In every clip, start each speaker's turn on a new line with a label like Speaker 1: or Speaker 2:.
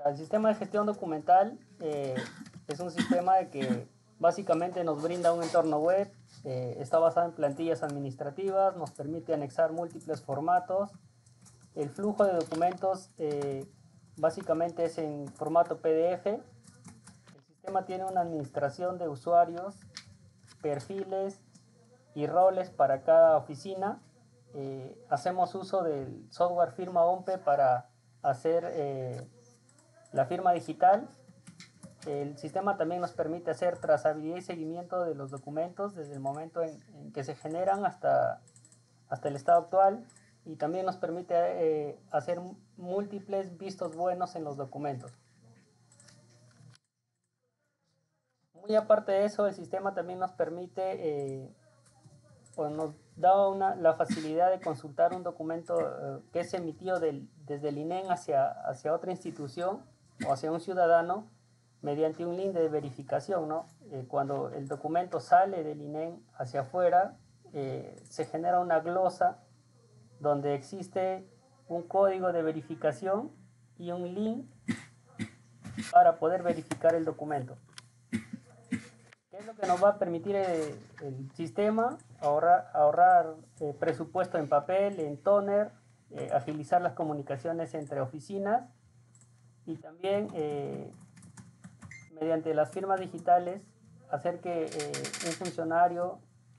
Speaker 1: El sistema de gestión documental es un sistema de que básicamente nos brinda un entorno web, está basado en plantillas administrativas, nos permite anexar múltiples formatos. El flujo de documentos básicamente es en formato PDF. El sistema tiene una administración de usuarios, perfiles y roles para cada oficina. Hacemos uso del software firma OMPE para hacer la firma digital. El sistema también nos permite hacer trazabilidad y seguimiento de los documentos desde el momento en que se generan hasta el estado actual, y también nos permite hacer múltiples vistos buenos en los documentos. Muy aparte de eso, el sistema también nos permite pues nos da la facilidad de consultar un documento que es emitido desde el INEM hacia otra institución o hacia un ciudadano mediante un link de verificación, ¿no? Cuando el documento sale del INEM hacia afuera, se genera una glosa donde existe un código de verificación y un link para poder verificar el documento. ¿Qué es lo que nos va a permitir el sistema? Ahorrar presupuesto en papel, en toner, agilizar las comunicaciones entre oficinas, y también mediante las firmas digitales hacer que un funcionario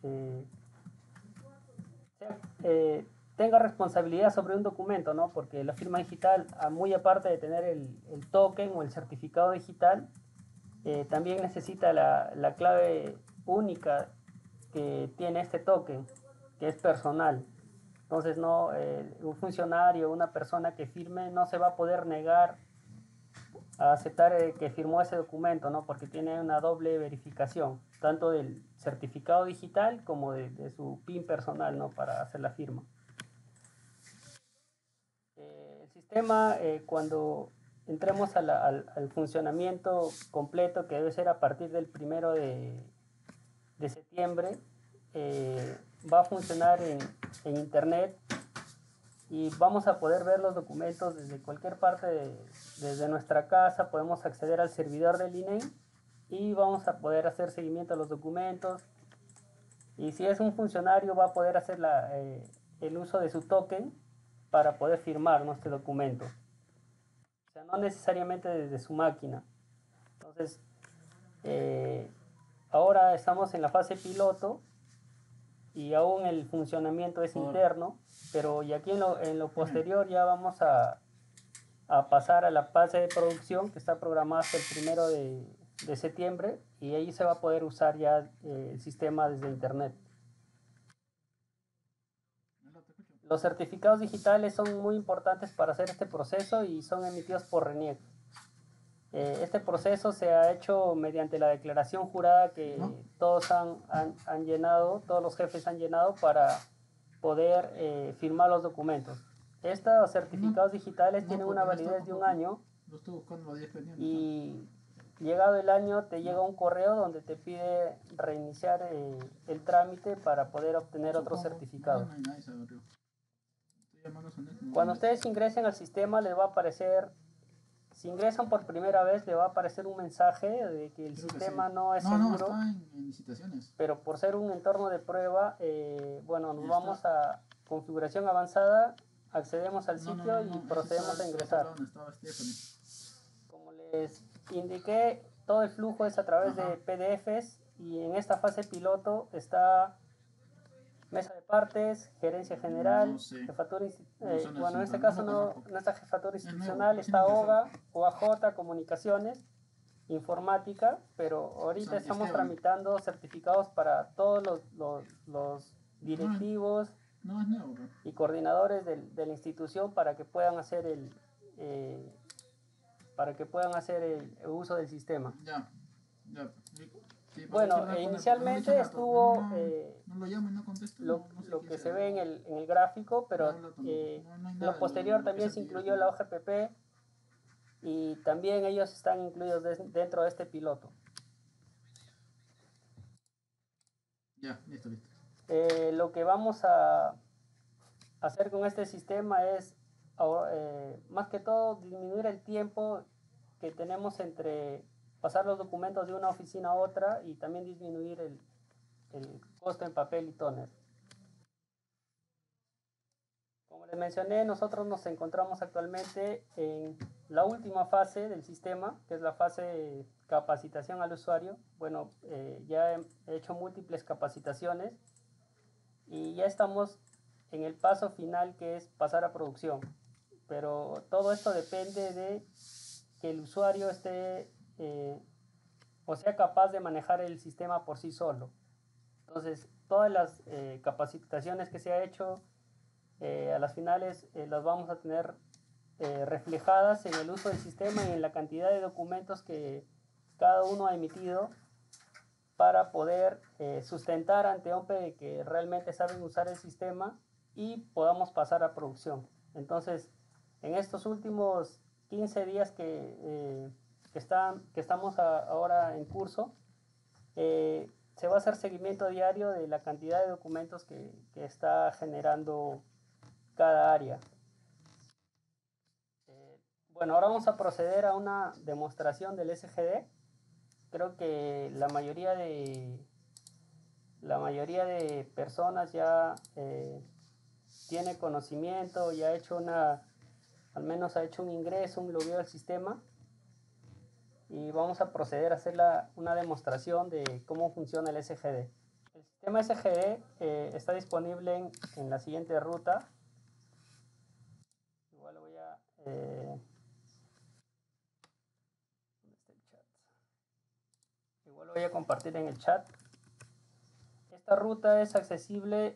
Speaker 1: tenga responsabilidad sobre un documento, ¿no? Porque la firma digital, muy aparte de tener el token o el certificado digital, también necesita la clave única que tiene este token, que es personal. Entonces, no, un funcionario, una persona que firme, no se va a poder negar a aceptar que firmó ese documento, ¿no? Porque tiene una doble verificación, tanto del certificado digital como de su PIN personal, ¿no? Para hacer la firma. El sistema, cuando entremos al funcionamiento completo, que debe ser a partir del 1 de septiembre, va a funcionar en internet, y vamos a poder ver los documentos desde cualquier parte, desde nuestra casa. Podemos acceder al servidor del INEM y vamos a poder hacer seguimiento a los documentos. Y si es un funcionario, va a poder hacer el uso de su token para poder firmar este documento. O sea, no necesariamente desde su máquina. Entonces, ahora estamos en la fase piloto y aún el funcionamiento es interno, pero y aquí en lo posterior ya vamos a pasar a la fase de producción, que está programada hasta el 1 de septiembre, y ahí se va a poder usar ya el sistema desde internet. Los certificados digitales son muy importantes para hacer este proceso y son emitidos por RENIEC. Este proceso se ha hecho mediante la declaración jurada que todos han llenado, todos los jefes han llenado para poder firmar los documentos. Estos certificados digitales tienen una validez de un año, y llegado el año te llega un correo donde te pide reiniciar el trámite para poder obtener otro certificado. Cuando ustedes ingresen al sistema, les va a aparecer, si ingresan por primera vez, le va a aparecer un mensaje de que el sistema no es seguro, pero por ser un entorno de prueba, bueno, nos vamos a configuración avanzada, accedemos al sitio y procedemos a ingresar. Como les indiqué, todo el flujo es a través de PDFs, y en esta fase piloto está mesa de partes, gerencia general, jefatura, bueno, en este caso no está jefatura institucional, está OAJ, comunicaciones, informática, pero ahorita estamos tramitando certificados para todos los directivos y coordinadores de la institución para que puedan hacer el uso del sistema. Bueno, inicialmente estuvo lo que se ve en el gráfico, pero lo posterior también se incluyó la hoja PP, y también ellos están incluidos dentro de este piloto.
Speaker 2: Listo.
Speaker 1: Lo que vamos a hacer con este sistema es, más que todo, disminuir el tiempo que tenemos entre pasar los documentos de una oficina a otra y también disminuir el costo en papel y tóner. Como les mencioné, nosotros nos encontramos actualmente en la última fase del sistema, que es la fase de capacitación al usuario. Bueno, ya he hecho múltiples capacitaciones y ya estamos en el paso final, que es pasar a producción. Pero todo esto depende de que el usuario esté o sea capaz de manejar el sistema por sí solo. Entonces, todas las capacitaciones que se ha hecho a las finales las vamos a tener reflejadas en el uso del sistema y en la cantidad de documentos que cada uno ha emitido para poder sustentar ante OMPE de que realmente saben usar el sistema y podamos pasar a producción. Entonces, en estos últimos 15 días que estamos ahora en curso, se va a hacer seguimiento diario de la cantidad de documentos que está generando cada área. Bueno, ahora vamos a proceder a una demostración del SGD. Creo que la mayoría de personas ya tiene conocimiento, ya ha hecho al menos ha hecho un ingreso, un logueo al sistema. Y vamos a proceder a hacer una demostración de cómo funciona el SGD. El sistema SGD está disponible en la siguiente ruta. Igual voy a... ¿dónde está el chat? Igual lo voy a compartir en el chat. Esta ruta es accesible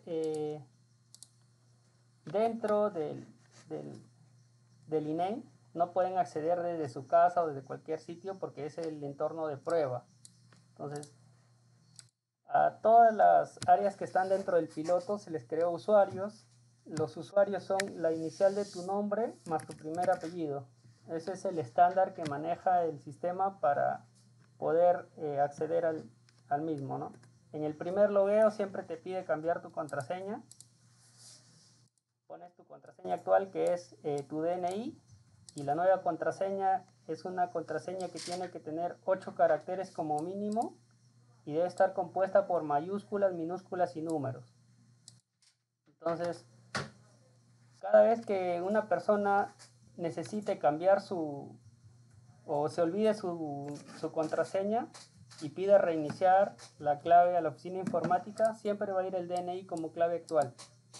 Speaker 1: dentro del INEM. No pueden acceder desde su casa o desde cualquier sitio porque es el entorno de prueba. Entonces, a todas las áreas que están dentro del piloto se les creó usuarios. Los usuarios son la inicial de tu nombre más tu primer apellido. Ese es el estándar que maneja el sistema para poder acceder al mismo, ¿no? En el primer logueo siempre te pide cambiar tu contraseña. Pones tu contraseña actual, que es tu DNI, y la nueva contraseña es una contraseña que tiene que tener 8 caracteres como mínimo y debe estar compuesta por mayúsculas, minúsculas y números. Entonces, cada vez que una persona necesite cambiar o se olvide su contraseña y pida reiniciar la clave a la oficina informática, siempre va a ir el DNI como clave actual.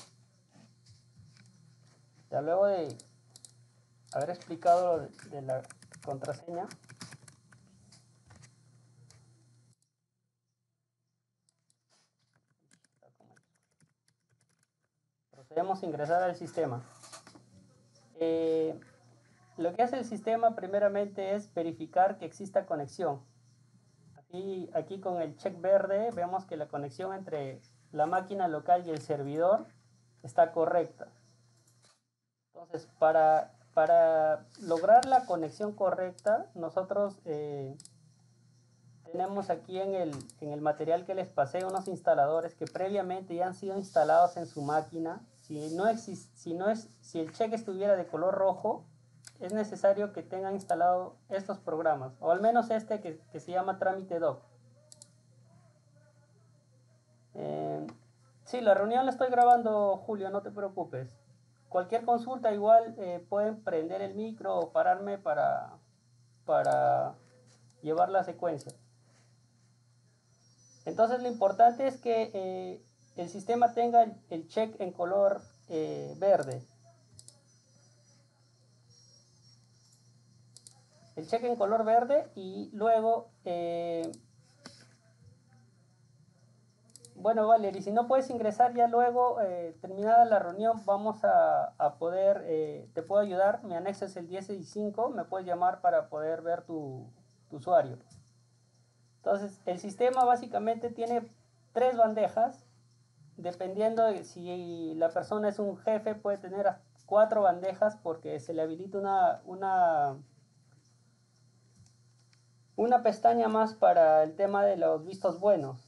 Speaker 1: Ya luego de haber explicado lo de la contraseña, procedemos a ingresar al sistema. Lo que hace el sistema primeramente es verificar que exista conexión. Aquí con el check verde vemos que la conexión entre la máquina local y el servidor está correcta. Entonces, para lograr la conexión correcta, nosotros tenemos aquí en el material que les pasé unos instaladores que previamente ya han sido instalados en su máquina. Si el check estuviera de color rojo, es necesario que tengan instalado estos programas, o al menos este que se llama Trámite Doc. Sí, la reunión la estoy grabando, Julio, no te preocupes. Cualquier consulta igual pueden prender el micro o pararme para llevar la secuencia. Entonces lo importante es que el sistema tenga el check en color verde. El check en color verde y luego, bueno, Valery, si no puedes ingresar ya luego, terminada la reunión, vamos a poder, te puedo ayudar, mi anexo es el 1065, me puedes llamar para poder ver tu usuario. Entonces, el sistema básicamente tiene 3 bandejas, dependiendo de si la persona es un jefe, puede tener 4 bandejas porque se le habilita una pestaña más para el tema de los vistos buenos.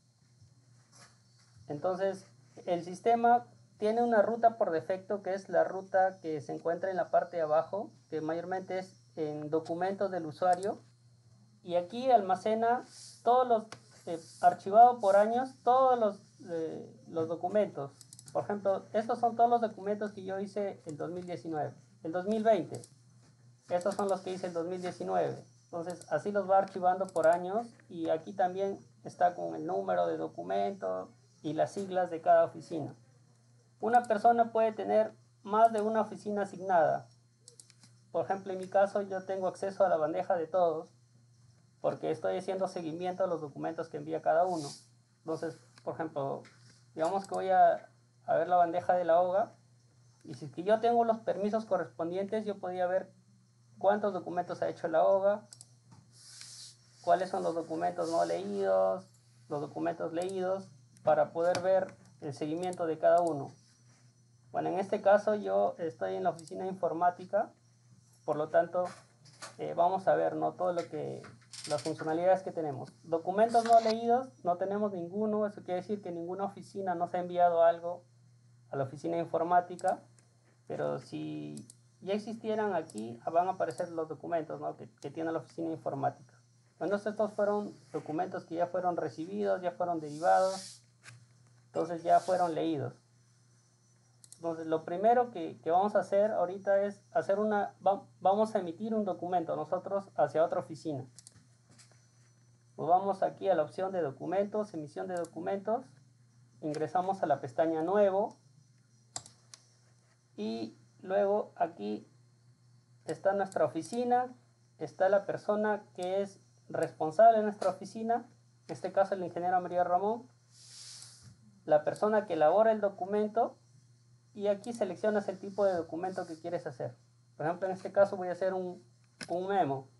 Speaker 1: Entonces, el sistema tiene una ruta por defecto que es la ruta que se encuentra en la parte de abajo, que mayormente es en documentos del usuario y aquí almacena todos los, archivado por años, todos los documentos. Por ejemplo, estos son todos los documentos que yo hice en 2019, el 2020. Estos son los que hice en 2019. Entonces, así los va archivando por años y aquí también está con el número de documento y las siglas de cada oficina. Una persona puede tener más de una oficina asignada. Por ejemplo, en mi caso yo tengo acceso a la bandeja de todos porque estoy haciendo seguimiento a los documentos que envía cada uno. Entonces, por ejemplo, digamos que voy a ver la bandeja de la OGA y si es que yo tengo los permisos correspondientes, yo podría ver cuántos documentos ha hecho la OGA, cuáles son los documentos no leídos, los documentos leídos, para poder ver el seguimiento de cada uno. Bueno, en este caso yo estoy en la oficina de informática, por lo tanto vamos a ver, ¿no?, todo las funcionalidades que tenemos. Documentos no leídos, no tenemos ninguno. Eso quiere decir que ninguna oficina nos ha enviado algo a la oficina de informática, pero si ya existieran aquí, van a aparecer los documentos, ¿no?, que tiene la oficina de informática. Entonces estos fueron documentos que ya fueron recibidos, ya fueron derivados, entonces ya fueron leídos. Entonces lo primero que vamos a hacer ahorita es vamos a emitir un documento nosotros hacia otra oficina. Pues vamos aquí a la opción de documentos, emisión de documentos, ingresamos a la pestaña nuevo y luego aquí está nuestra oficina, está la persona que es responsable de nuestra oficina, en este caso el ingeniero María Ramón, la persona que elabora el documento y aquí seleccionas el tipo de documento que quieres hacer. Por ejemplo, en este caso voy a hacer un memo.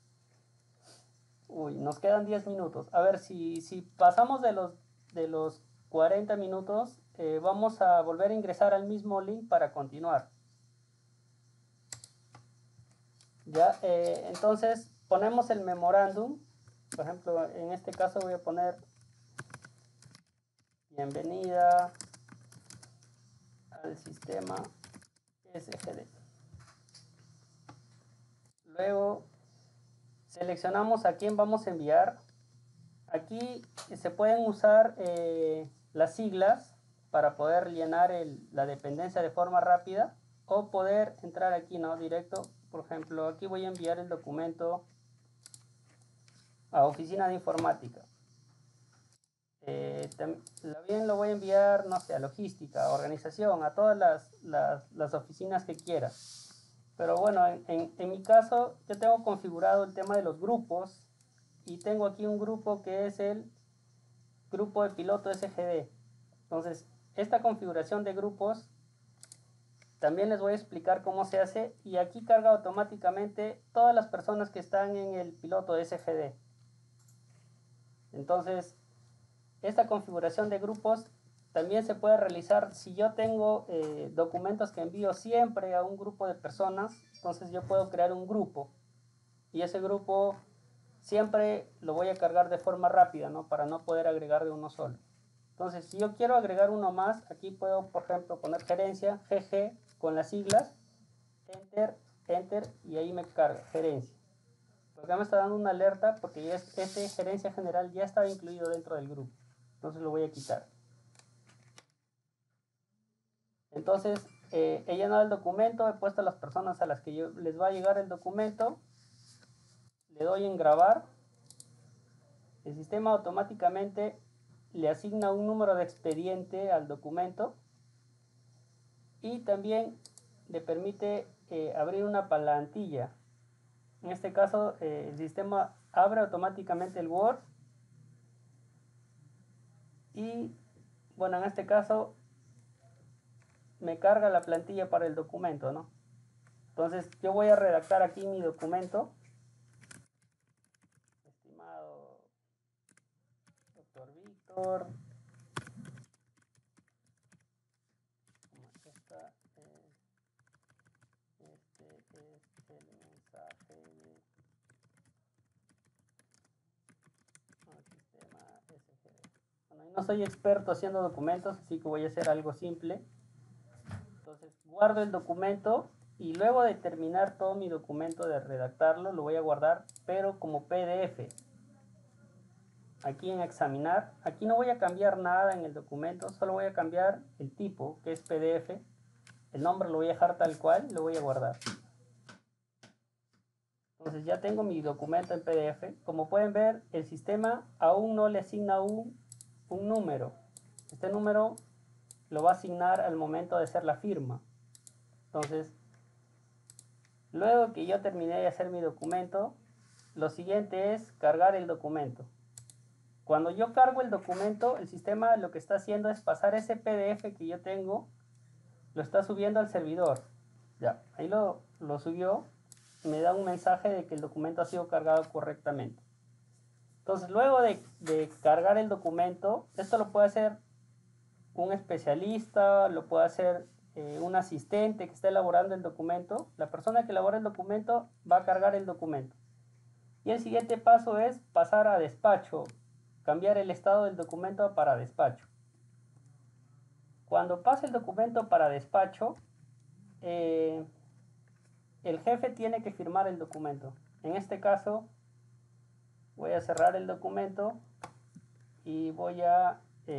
Speaker 1: Uy, nos quedan 10 minutos. A ver, si pasamos de los 40 minutos, vamos a volver a ingresar al mismo link para continuar. Ya, entonces ponemos el memorándum. Por ejemplo, en este caso voy a poner bienvenida al sistema SGD. Luego seleccionamos a quién vamos a enviar. Aquí se pueden usar las siglas para poder llenar la dependencia de forma rápida o poder entrar aquí, ¿no?, directo. Por ejemplo, aquí voy a enviar el documento a oficina de informática. También lo voy a enviar, no sé, a logística, a organización, a todas las oficinas que quiera. Pero bueno, en mi caso yo tengo configurado el tema de los grupos y tengo aquí un grupo que es el grupo de piloto SGD. Entonces, esta configuración de grupos también les voy a explicar cómo se hace y aquí carga automáticamente todas las personas que están en el piloto SGD. Entonces, esta configuración de grupos también se puede realizar si yo tengo documentos que envío siempre a un grupo de personas. Entonces yo puedo crear un grupo y ese grupo siempre lo voy a cargar de forma rápida, ¿no?, para no poder agregar de uno solo. Entonces, si yo quiero agregar uno más, aquí puedo, por ejemplo, poner gerencia, GG, con las siglas, enter, enter, y ahí me carga, gerencia. Acá me está dando una alerta porque ya este gerencia general ya estaba incluido dentro del grupo. Entonces lo voy a quitar. Entonces, he llenado el documento, he puesto a las personas a las que les va a llegar el documento, le doy en grabar, el sistema automáticamente le asigna un número de expediente al documento y también le permite abrir una plantilla. En este caso, el sistema abre automáticamente el Word y, bueno, en este caso me carga la plantilla para el documento, ¿no? Entonces yo voy a redactar aquí mi documento. Estimado doctor Víctor, este es el mensaje al sistema SGD. Bueno, no soy experto haciendo documentos, así que voy a hacer algo simple. Entonces guardo el documento y luego de terminar todo mi documento de redactarlo, lo voy a guardar, pero como PDF. Aquí en examinar, aquí no voy a cambiar nada en el documento, solo voy a cambiar el tipo, que es PDF. El nombre lo voy a dejar tal cual, lo voy a guardar. Entonces ya tengo mi documento en PDF. Como pueden ver, el sistema aún no le asigna un número. Este número lo va a asignar al momento de hacer la firma. Entonces, luego que yo terminé de hacer mi documento, lo siguiente es cargar el documento. Cuando yo cargo el documento, el sistema lo que está haciendo es pasar ese PDF que yo tengo, lo está subiendo al servidor. Ya, ahí lo subió, me da un mensaje de que el documento ha sido cargado correctamente. Entonces, luego de cargar el documento, esto lo puede hacer un especialista, lo puede hacer un asistente que está elaborando el documento. La persona que elabora el documento va a cargar el documento. Y el siguiente paso es pasar a despacho, cambiar el estado del documento para despacho. Cuando pase el documento para despacho, el jefe tiene que firmar el documento. En este caso, voy a cerrar el documento y voy a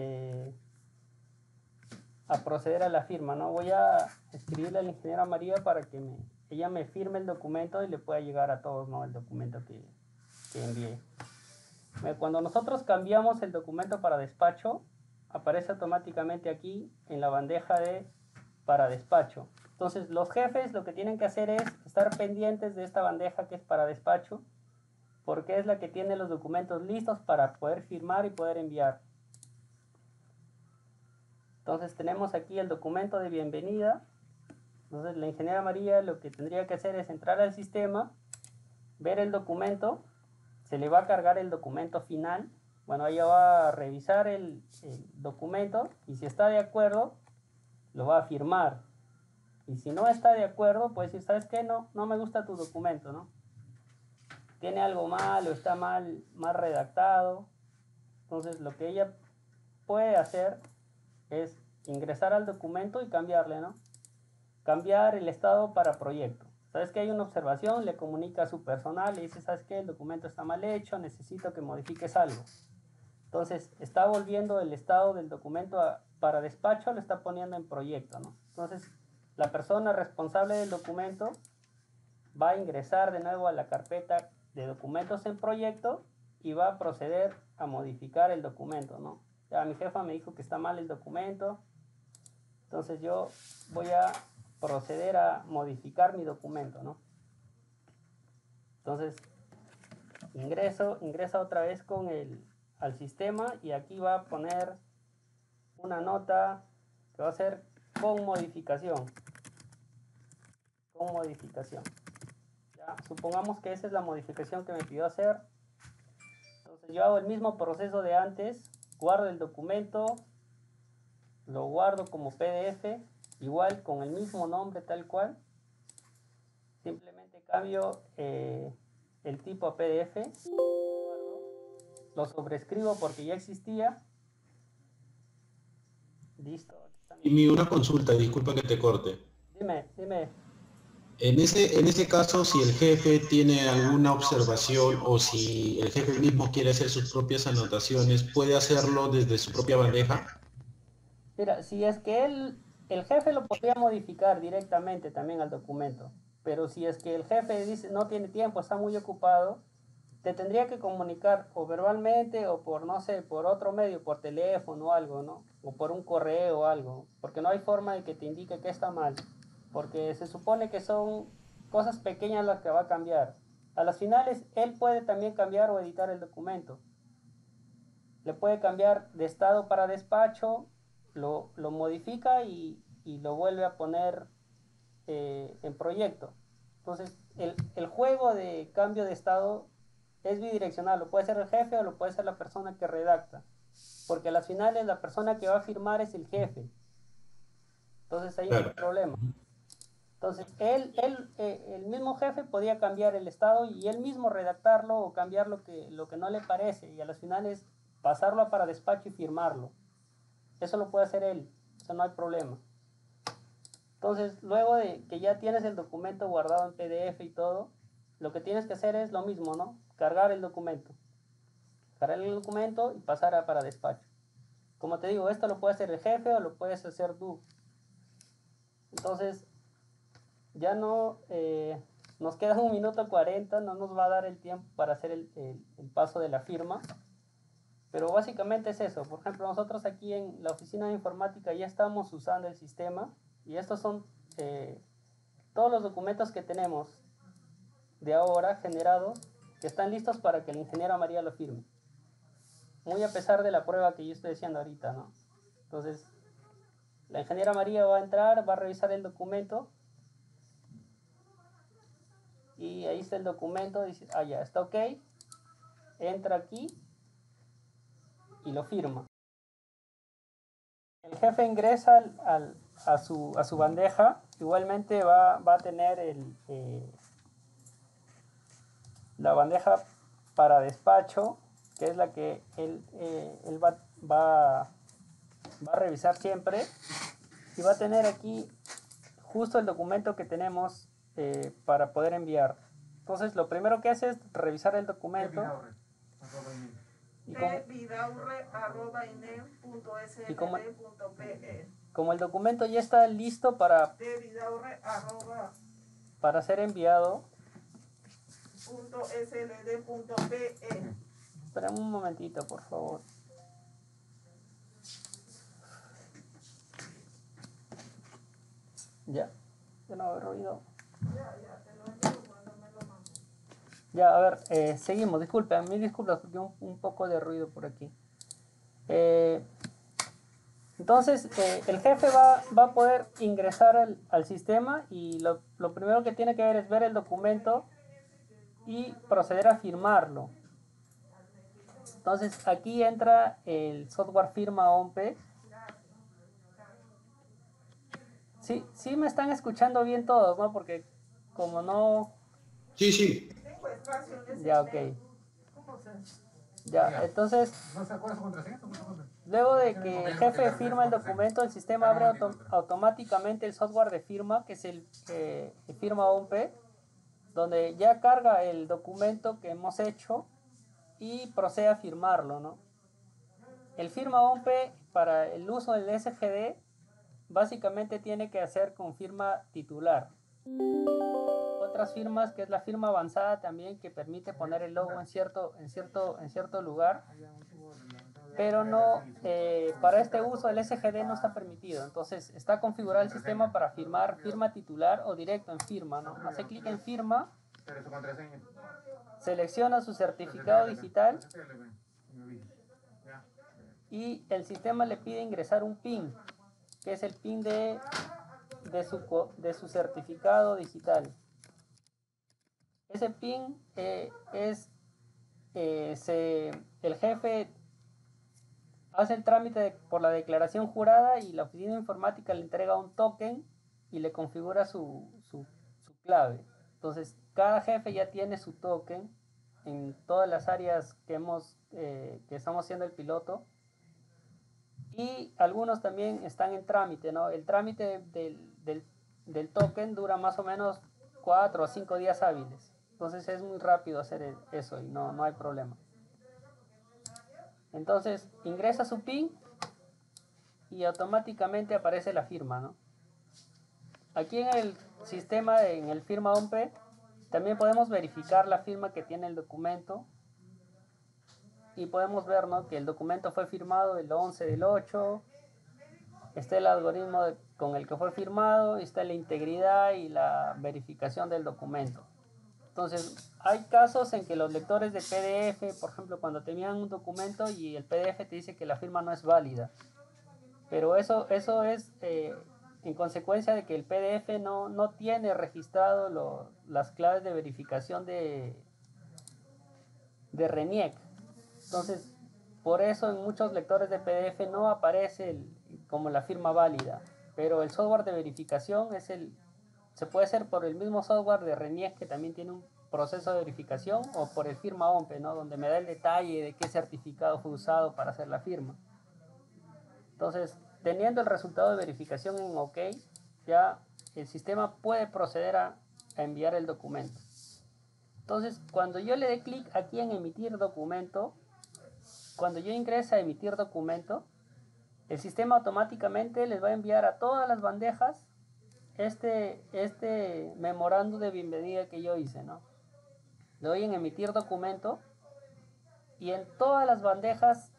Speaker 1: proceder a la firma, ¿no? Voy a escribirle a la ingeniera María para que ella me firme el documento y le pueda llegar a todos, ¿no? El documento que envié. Cuando nosotros cambiamos el documento para despacho, aparece automáticamente aquí en la bandeja de para despacho. Entonces los jefes lo que tienen que hacer es estar pendientes de esta bandeja que es para despacho, porque es la que tiene los documentos listos para poder firmar y poder enviar. Entonces tenemos aquí el documento de bienvenida. Entonces la ingeniera María lo que tendría que hacer es entrar al sistema, ver el documento, se le va a cargar el documento final. Bueno, ella va a revisar el documento y si está de acuerdo, lo va a firmar. Y si no está de acuerdo, pues decir, ¿sabes qué? No me gusta tu documento, ¿no? Tiene algo mal o está mal redactado. Entonces lo que ella puede hacer es ingresar al documento y cambiarle, ¿no? Cambiar el estado para proyecto. ¿Sabes que hay una observación? Le comunica a su personal, le dice, ¿sabes qué? El documento está mal hecho, necesito que modifiques algo. Entonces, está volviendo el estado del documento para despacho, lo está poniendo en proyecto, ¿no? Entonces, la persona responsable del documento va a ingresar de nuevo a la carpeta de documentos en proyecto y va a proceder a modificar el documento, ¿no? Ya mi jefa me dijo que está mal el documento, entonces yo voy a proceder a modificar mi documento, ¿no? Entonces ingresa otra vez al sistema y aquí va a poner una nota que va a ser con modificación. Ya, supongamos que esa es la modificación que me pidió hacer. Entonces yo hago el mismo proceso de antes, guardo el documento, lo guardo como PDF, igual con el mismo nombre tal cual. Simplemente cambio el tipo a PDF, lo sobrescribo porque ya existía. Listo.
Speaker 3: Y una consulta, disculpa que te corte.
Speaker 1: Dime.
Speaker 3: En ese caso, si el jefe tiene alguna observación o si el jefe mismo quiere hacer sus propias anotaciones, ¿puede hacerlo desde su propia bandeja?
Speaker 1: Mira, si es que el jefe lo podría modificar directamente también al documento, pero si es que el jefe dice no tiene tiempo, está muy ocupado, te tendría que comunicar o verbalmente o por, no sé, por otro medio, por teléfono o algo, ¿no? O por un correo o algo, porque no hay forma de que te indique que está mal, porque se supone que son cosas pequeñas las que va a cambiar. A las finales, él puede también cambiar o editar el documento. Le puede cambiar de estado para despacho, lo modifica y lo vuelve a poner en proyecto. Entonces, el juego de cambio de estado es bidireccional, lo puede ser el jefe o lo puede ser la persona que redacta, porque a las finales la persona que va a firmar es el jefe. Entonces ahí no hay problema. Entonces el mismo jefe podía cambiar el estado y él mismo redactarlo o cambiar lo que no le parece y a las finales pasarlo para despacho y firmarlo. Eso lo puede hacer él, eso no hay problema. Entonces, luego de que ya tienes el documento guardado en PDF y todo, lo que tienes que hacer es lo mismo, ¿no? Cargar el documento. Cargar el documento y pasar para despacho. Como te digo, esto lo puede hacer el jefe o lo puedes hacer tú. Entonces, ya no nos queda 1 minuto 40, no nos va a dar el tiempo para hacer el paso de la firma. Pero básicamente es eso. Por ejemplo, nosotros aquí en la oficina de informática ya estamos usando el sistema y estos son todos los documentos que tenemos de ahora generados que están listos para que la ingeniera María lo firme. Muy a pesar de la prueba que yo estoy haciendo ahorita, ¿no? Entonces, la ingeniera María va a entrar, va a revisar el documento y ahí está el documento, dice, ah, ya, está ok, entra aquí y lo firma. El jefe ingresa a su bandeja, igualmente va a tener la bandeja para despacho, que es la que él va a revisar siempre, y va a tener aquí justo el documento que tenemos para poder enviar. Entonces lo primero que hace es revisar el documento y como el documento ya está listo para ser enviado, esperen un momentito, por favor. Ya no haber ruido. Ya, a ver, seguimos, disculpen, mil disculpas porque un poco de ruido por aquí. Entonces, el jefe va a poder ingresar al sistema y lo primero que tiene que ver es ver el documento y proceder a firmarlo. Entonces, aquí entra el software firma OMP. Sí me están escuchando bien todos, ¿no? Porque como no...
Speaker 3: Sí.
Speaker 1: Ya, ok. Ya, entonces, luego de que el jefe firma el documento, el sistema abre automáticamente el software de firma, que es el firma OMP, donde ya carga el documento que hemos hecho y procede a firmarlo, ¿no? El firma OMP para el uso del SGD básicamente tiene que hacer con firma titular. Otras firmas, que es la firma avanzada también, que permite poner el logo en cierto lugar, pero no, para este uso el SGD no está permitido. Entonces está configurado el sistema para firmar firma titular o directo en firma, ¿no? Hace clic en firma, selecciona su certificado digital y el sistema le pide ingresar un PIN, que es el PIN de su certificado digital. Ese PIN el jefe hace el trámite por la declaración jurada y la oficina de informática le entrega un token y le configura su clave. Entonces, cada jefe ya tiene su token en todas las áreas que estamos haciendo el piloto. Y algunos también están en trámite, ¿no? El trámite del token dura más o menos 4 o 5 días hábiles. Entonces es muy rápido hacer eso y no hay problema. Entonces ingresa su PIN y automáticamente aparece la firma, ¿no? Aquí en el sistema, en el firma OMP, también podemos verificar la firma que tiene el documento y podemos ver, ¿no?, que el documento fue firmado el 11 del 8, está el algoritmo con el que fue firmado, está la integridad y la verificación del documento. Entonces, hay casos en que los lectores de PDF, por ejemplo, cuando te envían un documento y el PDF te dice que la firma no es válida. Pero eso es en consecuencia de que el PDF no tiene registrado las claves de verificación de RENIEC. Entonces, por eso en muchos lectores de PDF no aparece como la firma válida. Pero el software de verificación se puede hacer por el mismo software de RENIEC, que también tiene un proceso de verificación, o por el firma OMP, ¿no?, donde me da el detalle de qué certificado fue usado para hacer la firma. Entonces, teniendo el resultado de verificación en OK, ya el sistema puede proceder a enviar el documento. Entonces, cuando yo le dé clic aquí en emitir documento, cuando yo ingrese a emitir documento, el sistema automáticamente les va a enviar a todas las bandejas este memorando de bienvenida que yo hice, ¿no? Le doy en emitir documento y en todas las bandejas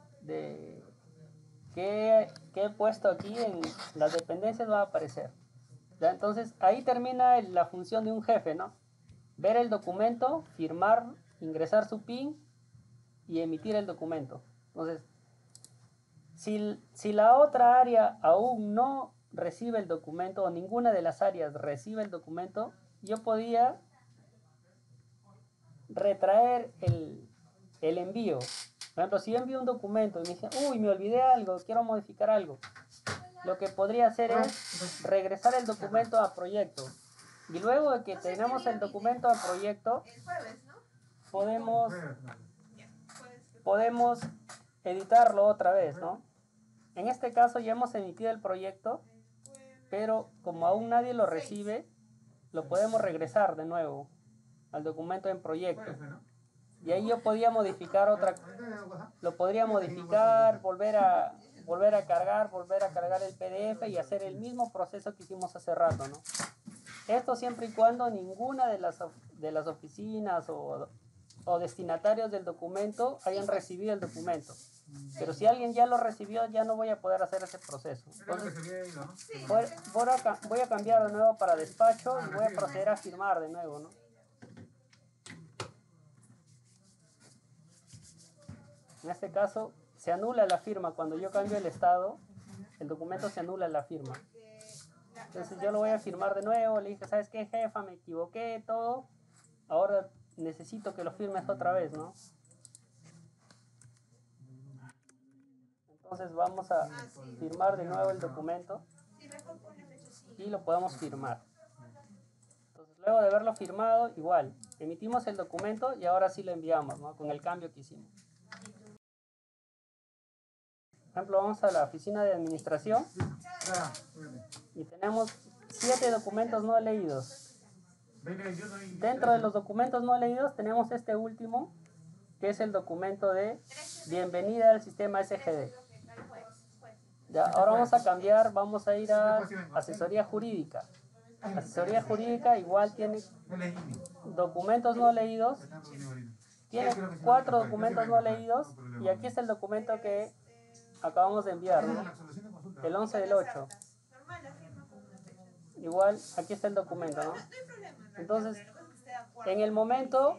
Speaker 1: que he puesto aquí en las dependencias va a aparecer. ¿Ya? Entonces ahí termina la función de un jefe, ¿no? Ver el documento, firmar, ingresar su PIN y emitir el documento. Entonces, si la otra área aún no recibe el documento o ninguna de las áreas recibe el documento, yo podía retraer el envío. Por ejemplo, si yo envío un documento y me dicen, uy, me olvidé algo, quiero modificar algo, lo que podría hacer es regresar el documento a proyecto. Y luego de que tenemos el documento a proyecto, podemos editarlo otra vez, ¿no? En este caso ya hemos emitido el proyecto, pero como aún nadie lo recibe, lo podemos regresar de nuevo al documento en proyecto. Y ahí yo podía modificar lo podría modificar, volver a cargar el PDF y hacer el mismo proceso que hicimos hace rato, ¿no? Esto siempre y cuando ninguna de las oficinas o destinatarios del documento hayan recibido el documento. Pero si alguien ya lo recibió, ya no voy a poder hacer ese proceso. Entonces, voy a cambiar de nuevo para despacho y voy a proceder a firmar de nuevo, ¿no? En este caso, se anula la firma. Cuando yo cambio el estado, el documento se anula la firma. Entonces yo lo voy a firmar de nuevo. Le dije, ¿sabes qué, jefa? Me equivoqué, todo. Ahora necesito que lo firmes otra vez, ¿no? Entonces vamos a firmar de nuevo el documento y lo podemos firmar. Entonces luego de haberlo firmado, igual, emitimos el documento y ahora sí lo enviamos, ¿no? Con el cambio que hicimos. Por ejemplo, vamos a la oficina de administración y tenemos 7 documentos no leídos. Dentro de los documentos no leídos tenemos este último, que es el documento de bienvenida al sistema SGD. Ya, ahora vamos a cambiar, vamos a ir a asesoría jurídica. Asesoría jurídica igual tiene documentos no leídos. Tiene 4 documentos no leídos y aquí está el documento que acabamos de enviar, ¿no? El 11 del 8. Igual, aquí está el documento, ¿no? Entonces, en el momento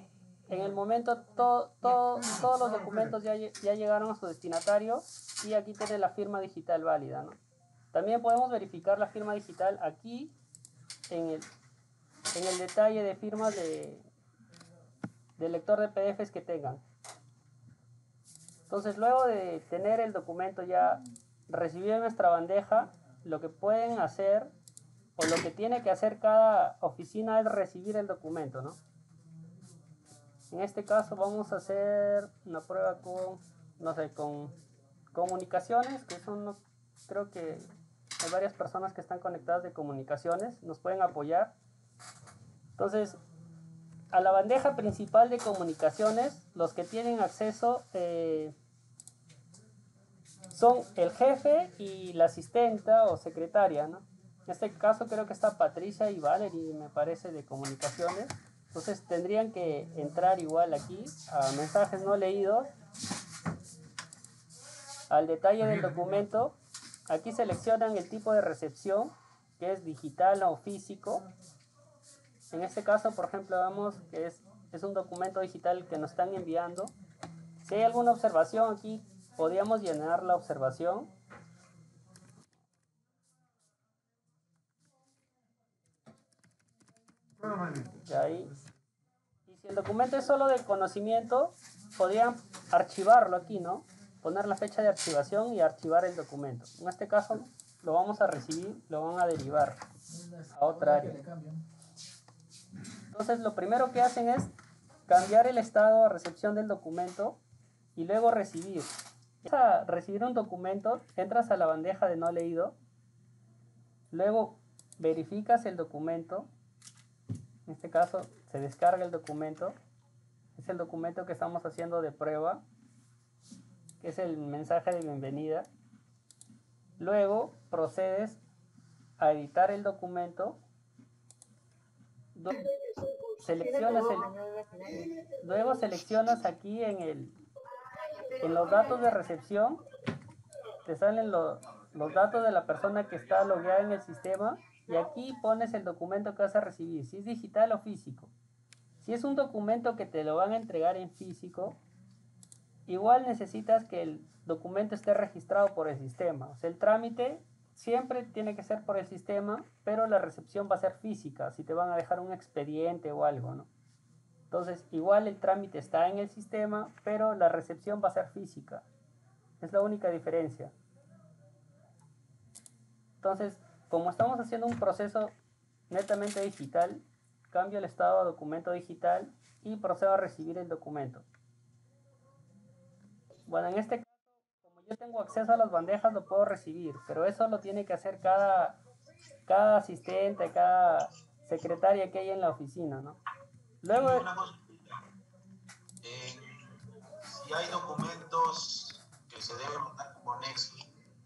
Speaker 1: todos los documentos ya llegaron a su destinatario y aquí tiene la firma digital válida, ¿no? También podemos verificar la firma digital aquí en el detalle de firmas del lector de PDFs que tengan. Entonces, luego de tener el documento ya recibido en nuestra bandeja, lo que pueden hacer o lo que tiene que hacer cada oficina es recibir el documento, ¿no? En este caso vamos a hacer una prueba con comunicaciones, que son, creo que hay varias personas que están conectadas de comunicaciones, nos pueden apoyar. Entonces, a la bandeja principal de comunicaciones, los que tienen acceso son el jefe y la asistenta o secretaria, ¿no? En este caso creo que está Patricia y Valerie, me parece, de comunicaciones. Entonces tendrían que entrar igual aquí a mensajes no leídos, al detalle del documento. Aquí seleccionan el tipo de recepción, que es digital o físico. En este caso, por ejemplo, vemos que es un documento digital que nos están enviando. Si hay alguna observación aquí, podríamos llenar la observación. Y ahí. Y si el documento es solo de conocimiento, podrían archivarlo aquí, ¿no? Poner la fecha de archivación y archivar el documento. En este caso, lo vamos a recibir, lo van a derivar a otra área. Entonces, lo primero que hacen es cambiar el estado a recepción del documento y luego recibir. Para recibir un documento, entras a la bandeja de no leído, luego verificas el documento. En este caso se descarga el documento. Es el documento que estamos haciendo de prueba, que es el mensaje de bienvenida. Luego procedes a editar el documento. Luego seleccionas aquí en los datos de recepción, te salen los datos de la persona que está logueada en el sistema, y aquí pones el documento que vas a recibir, si es digital o físico. Si es un documento que te lo van a entregar en físico, igual necesitas que el documento esté registrado por el sistema. O sea, el trámite siempre tiene que ser por el sistema, pero la recepción va a ser física, si te van a dejar un expediente o algo, ¿no? Entonces, igual el trámite está en el sistema, pero la recepción va a ser física. Es la única diferencia. Entonces, como estamos haciendo un proceso netamente digital, cambio el estado a documento digital y procedo a recibir el documento. Bueno, en este caso, como yo tengo acceso a las bandejas, lo puedo recibir, pero eso lo tiene que hacer cada asistente, cada secretaria que hay en la oficina, ¿no? Luego,
Speaker 3: si hay documentos que se deben mandar como nexo.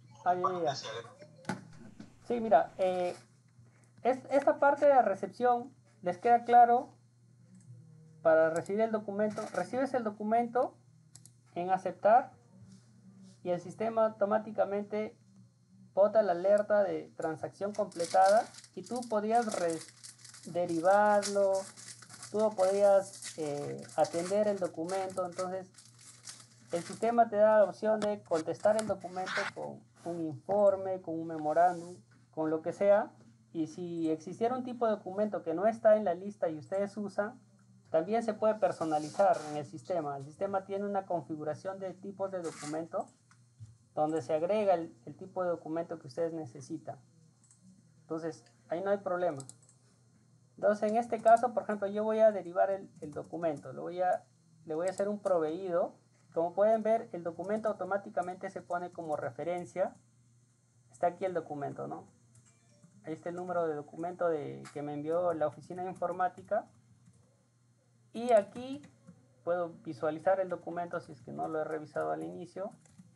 Speaker 1: Sí, mira, esta parte de la recepción, ¿les queda claro? Para recibir el documento, recibes el documento en aceptar y el sistema automáticamente bota la alerta de transacción completada y tú podías derivarlo, tú podías atender el documento. Entonces el sistema te da la opción de contestar el documento con un informe, con un memorándum, con lo que sea, y si existiera un tipo de documento que no está en la lista y ustedes usan, también se puede personalizar en el sistema. El sistema tiene una configuración de tipos de documento donde se agrega el tipo de documento que ustedes necesitan. Entonces, ahí no hay problema. Entonces, en este caso, por ejemplo, yo voy a derivar el documento. Le voy a hacer un proveído. Como pueden ver, el documento automáticamente se pone como referencia. Está aquí el documento, ¿no? Ahí está el número de documento que me envió la oficina de informática. Y aquí puedo visualizar el documento si es que no lo he revisado al inicio.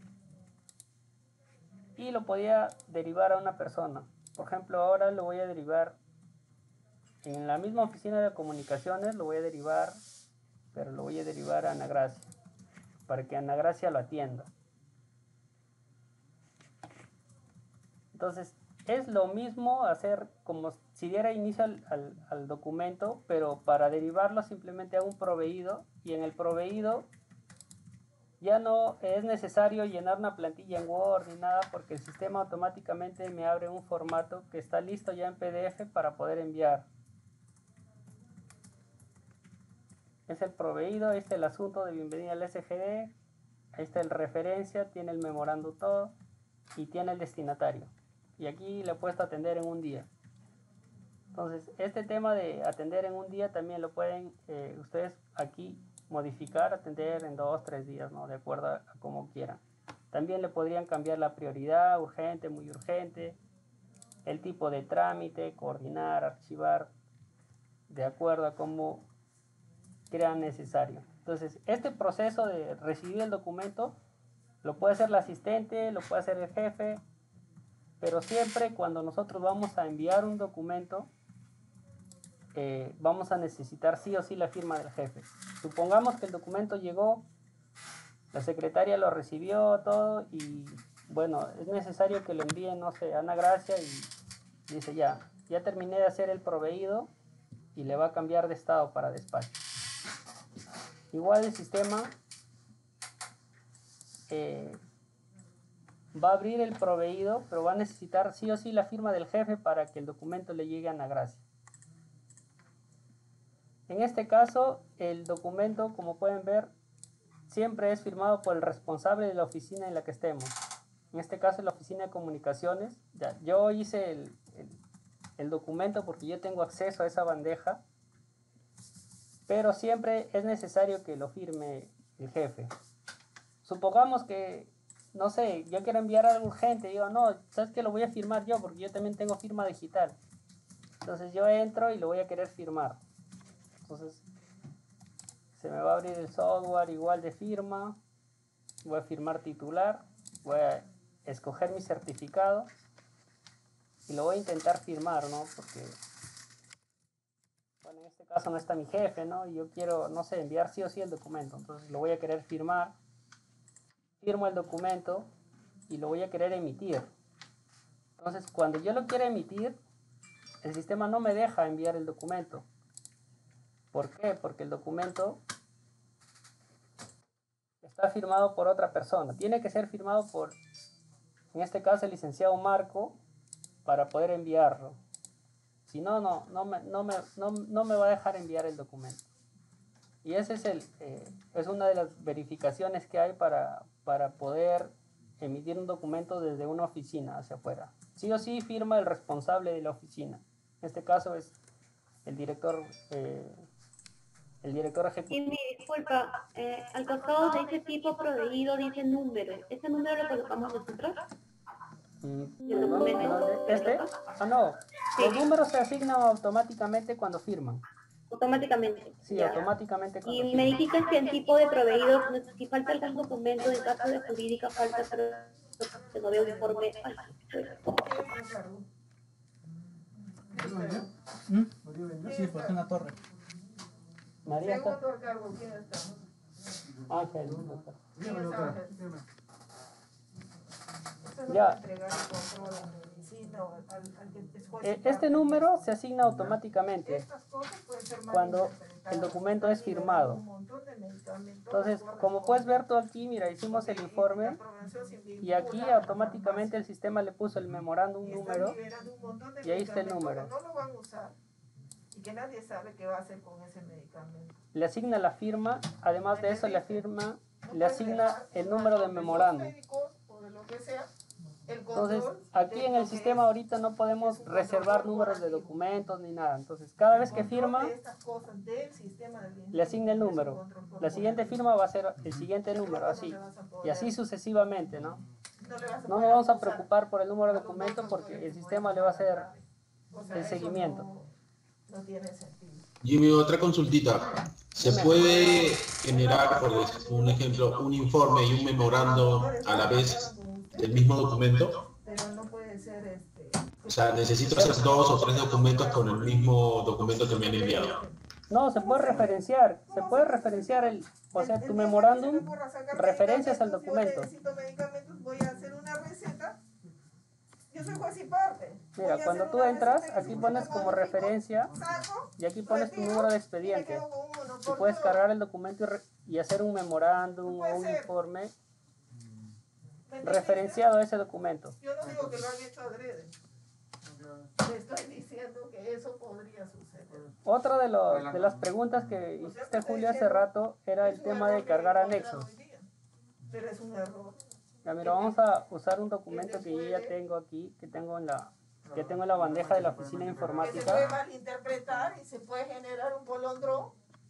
Speaker 1: Y lo podía derivar a una persona. Por ejemplo, ahora lo voy a derivar en la misma oficina de comunicaciones, lo voy a derivar, pero lo voy a derivar a Ana Gracia, para que Ana Gracia lo atienda. Entonces, es lo mismo hacer como si diera inicio al documento, pero para derivarlo simplemente hago un proveído, y en el proveído ya no es necesario llenar una plantilla en Word ni nada, porque el sistema automáticamente me abre un formato que está listo ya en PDF para poder enviar. Es el proveído, este es el asunto de bienvenida al SGD, ahí está el referencia, tiene el memorándum todo y tiene el destinatario. Y aquí le he puesto atender en un día. Entonces, este tema de atender en un día también lo pueden ustedes aquí modificar, atender en 2 o 3 días, ¿no? De acuerdo a como quieran. También le podrían cambiar la prioridad, urgente, muy urgente, el tipo de trámite, coordinar, archivar, de acuerdo a cómo crean necesario. Entonces, este proceso de recibir el documento lo puede hacer el asistente, lo puede hacer el jefe, pero siempre cuando nosotros vamos a enviar un documento, vamos a necesitar sí o sí la firma del jefe. Supongamos que el documento llegó, la secretaria lo recibió todo y bueno, es necesario que lo envíen, no sé, a Ana Gracia, y dice ya terminé de hacer el proveído y le va a cambiar de estado para despacho. Igual el sistema va a abrir el proveído, pero va a necesitar sí o sí la firma del jefe para que el documento le llegue a Ana Gracia. En este caso, el documento, como pueden ver, siempre es firmado por el responsable de la oficina en la que estemos. En este caso, la oficina de comunicaciones. Ya, yo hice el documento porque yo tengo acceso a esa bandeja, pero siempre es necesario que lo firme el jefe. Supongamos que, no sé, yo quiero enviar algo urgente, digo, no, ¿sabes qué? Lo voy a firmar yo porque yo también tengo firma digital. Entonces yo entro y lo voy a querer firmar. Entonces se me va a abrir el software igual de firma. Voy a firmar titular. Voy a escoger mi certificado. Y lo voy a intentar firmar, ¿no? Porque, bueno, en este caso no está mi jefe, ¿no? Y yo quiero, no sé, enviar sí o sí el documento. Entonces lo voy a querer firmar. Firmo el documento y lo voy a querer emitir. Entonces, cuando yo lo quiera emitir, el sistema no me deja enviar el documento. ¿Por qué? Porque el documento está firmado por otra persona. Tiene que ser firmado por, en este caso, el licenciado Marco, para poder enviarlo. Si no, no me va a dejar enviar el documento. Y ese es una de las verificaciones que hay para poder emitir un documento desde una oficina hacia afuera. Sí o sí firma el responsable de la oficina. En este caso es el director ejecutivo.
Speaker 4: Y mi disculpa, al costado de ese tipo proveído dice número. ¿Ese número lo colocamos nosotros? ¿El documento?
Speaker 1: ¿Este? Ah, no. Sí. Los números se asignan automáticamente cuando firman.
Speaker 4: Automáticamente.
Speaker 1: Sí, ya. Automáticamente.
Speaker 4: Y firman. Me indicas que el tipo de proveído, si falta algún documento, en caso de jurídica falta, pero que no veo informe.
Speaker 2: Sí, pues en la torre.
Speaker 1: María está. Ángel. Ya. Este número se asigna automáticamente cuando el documento es firmado. Entonces, como puedes ver tú aquí, mira, hicimos el informe y aquí automáticamente el sistema le puso el memorándum número y ahí está el número.
Speaker 5: Y que nadie sabe qué va a hacer con ese medicamento.
Speaker 1: Le asigna la firma, además de eso le asigna el número de memorándum. Entonces, aquí en el sistema ahorita no podemos reservar números de documentos ni nada. Entonces, cada vez que firma, le asigna el número. La siguiente firma va a ser el siguiente número, así. Y así sucesivamente, ¿no? No nos vamos a preocupar por el número de documento porque el sistema le va a hacer el seguimiento.
Speaker 5: No tiene sentido.
Speaker 3: Jimmy, otra consultita. ¿Se puede generar, por un ejemplo, un informe y un memorando a la vez del mismo documento?
Speaker 5: Pero no puede ser
Speaker 3: O sea, necesito hacer 2 o 3 documentos con el mismo documento que me han enviado.
Speaker 1: No, se puede referenciar. Se puede referenciar o sea, tu memorándum referencias al documento.
Speaker 5: Necesito medicamentos, voy a hacer una receta. Yo soy juez y parte.
Speaker 1: Mira, cuando tú entras, aquí pones como referencia y aquí pones tu número de expediente. Y puedes cargar el documento y hacer un memorándum o un informe referenciado a ese documento.
Speaker 5: Yo no digo que lo han hecho adrede. Le estoy diciendo que eso podría suceder.
Speaker 1: Otra de las preguntas que hiciste, Julio, hace rato era el tema de cargar anexos.
Speaker 5: Pero es un error.
Speaker 1: Ya, mira, vamos a usar un documento que yo ya tengo aquí, que tengo en la bandeja de la oficina de informática.
Speaker 5: Se puede malinterpretar y se puede generar un polondrón.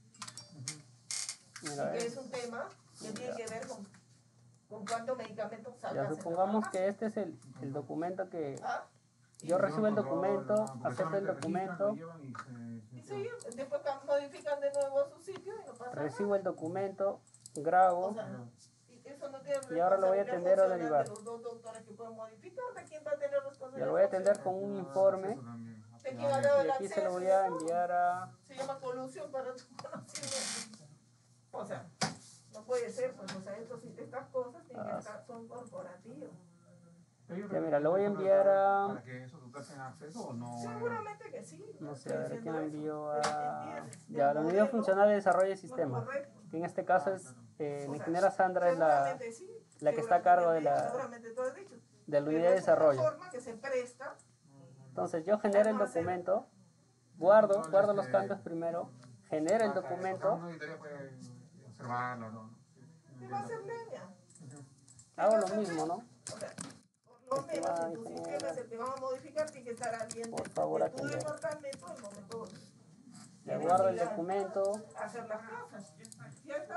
Speaker 5: Mira, que es un tema que tiene que ver con cuántos medicamentos sacas.
Speaker 1: Ya, supongamos que este es el documento que... Yo recibo el documento, acepto el documento.
Speaker 5: Y sí, después modifican de nuevo su sitio y no pasa nada.
Speaker 1: Recibo el documento, grabo.
Speaker 5: O sea, eso no tiene
Speaker 1: y ahora lo voy a atender o derivar.
Speaker 5: Los dos doctores que pueden modificar, ¿de quién va a tener responsabilidad?
Speaker 1: Ya lo voy a atender con un informe. Y aquí se lo voy a enviar a...
Speaker 5: Se llama colusión para tu conocimiento. O sea, no puede ser, pues, o sea, estas cosas tienen que estar, son corporativas.
Speaker 1: Ya mira, lo voy a enviar a...
Speaker 2: ¿Para que esos doctores tengan acceso o no?
Speaker 5: Seguramente que sí.
Speaker 1: No sé, a ver, ¿quién lo envío a...? Ya, la Unidad Funcional de Desarrollo de Sistemas. Que en este caso es... la ingeniera Sandra es la que está a cargo de la unidad de desarrollo. Entonces yo genero el documento, guardo los cambios primero, genero el documento. Hago lo mismo, ¿no?
Speaker 5: Por lo menos si tu sistema es el que vamos a modificar, tiene que estar alguien
Speaker 1: por favor,
Speaker 5: de tu departamento al momento.
Speaker 1: Le guardo el documento.
Speaker 5: Hacer las cosas. ¿Ya está?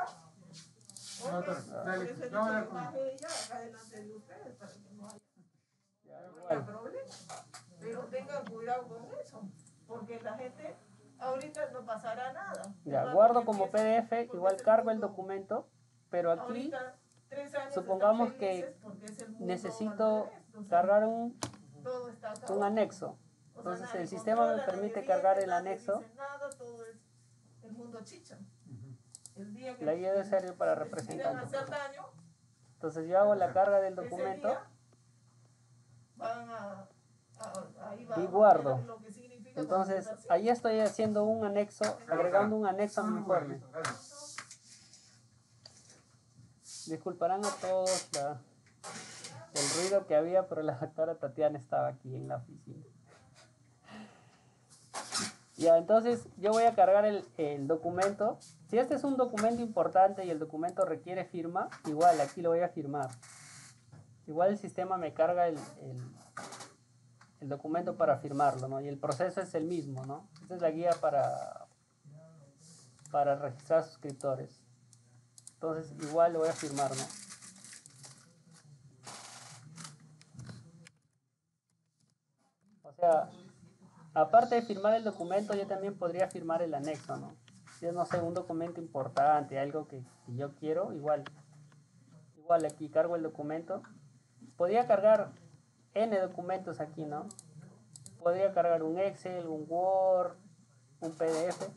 Speaker 5: Pero tengan cuidado con eso. porque la gente ahorita no pasará nada.
Speaker 1: Ya, guardo como PDF, igual cargo el documento, pero aquí supongamos que necesito cargar un anexo. Entonces el sistema me permite cargar el anexo. La guía debe servir para representar. Entonces yo hago la carga del documento y guardo. Entonces ahí estoy haciendo un anexo, agregando un anexo a mi informe. Disculparán a todos el ruido que había, pero la doctora Tatiana estaba aquí en la oficina. Ya, entonces yo voy a cargar el documento. Si este es un documento importante y el documento requiere firma, igual aquí lo voy a firmar. Igual el sistema me carga el documento para firmarlo, ¿no? Y el proceso es el mismo, ¿no? Esta es la guía para registrar suscriptores. Entonces igual lo voy a firmar, ¿no? O sea, aparte de firmar el documento, yo también podría firmar el anexo, ¿no? Si es, no sé, un documento importante, algo que yo quiero, igual aquí cargo el documento. Podría cargar N documentos aquí, ¿no? Podría cargar un Excel, un Word, un PDF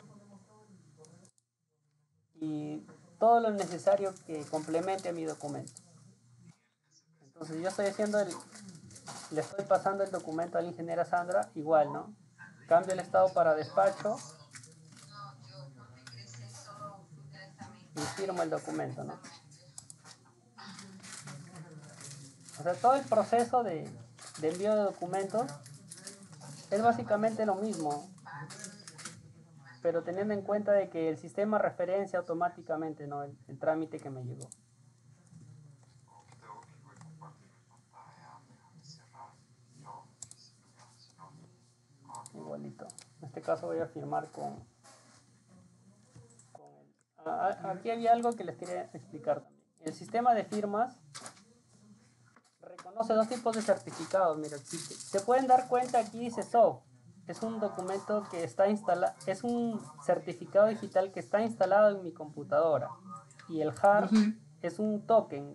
Speaker 1: y todo lo necesario que complemente a mi documento. Entonces yo estoy le estoy pasando el documento a la ingeniera Sandra, igual, ¿no? Cambio el estado para despacho y firmo el documento, ¿no? O sea, todo el proceso de envío de documentos es básicamente lo mismo, pero teniendo en cuenta de que el sistema referencia automáticamente, ¿no? el trámite que me llegó. Igualito. En este caso voy a firmar con aquí había algo que les quería explicar también. El sistema de firmas reconoce dos tipos de certificados. Mira, si se pueden dar cuenta, aquí dice SOF. Es un documento que está instalado, es un certificado digital que está instalado en mi computadora. Y el HAR es un token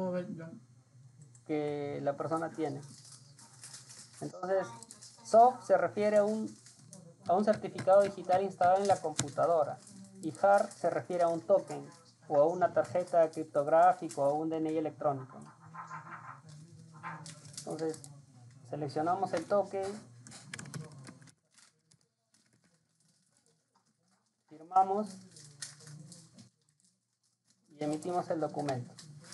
Speaker 1: que la persona tiene. Entonces, SOF se refiere a un certificado digital instalado en la computadora. Y HAR se refiere a un token o a una tarjeta criptográfica o a un DNI electrónico. Entonces, seleccionamos el token, firmamos y emitimos el documento.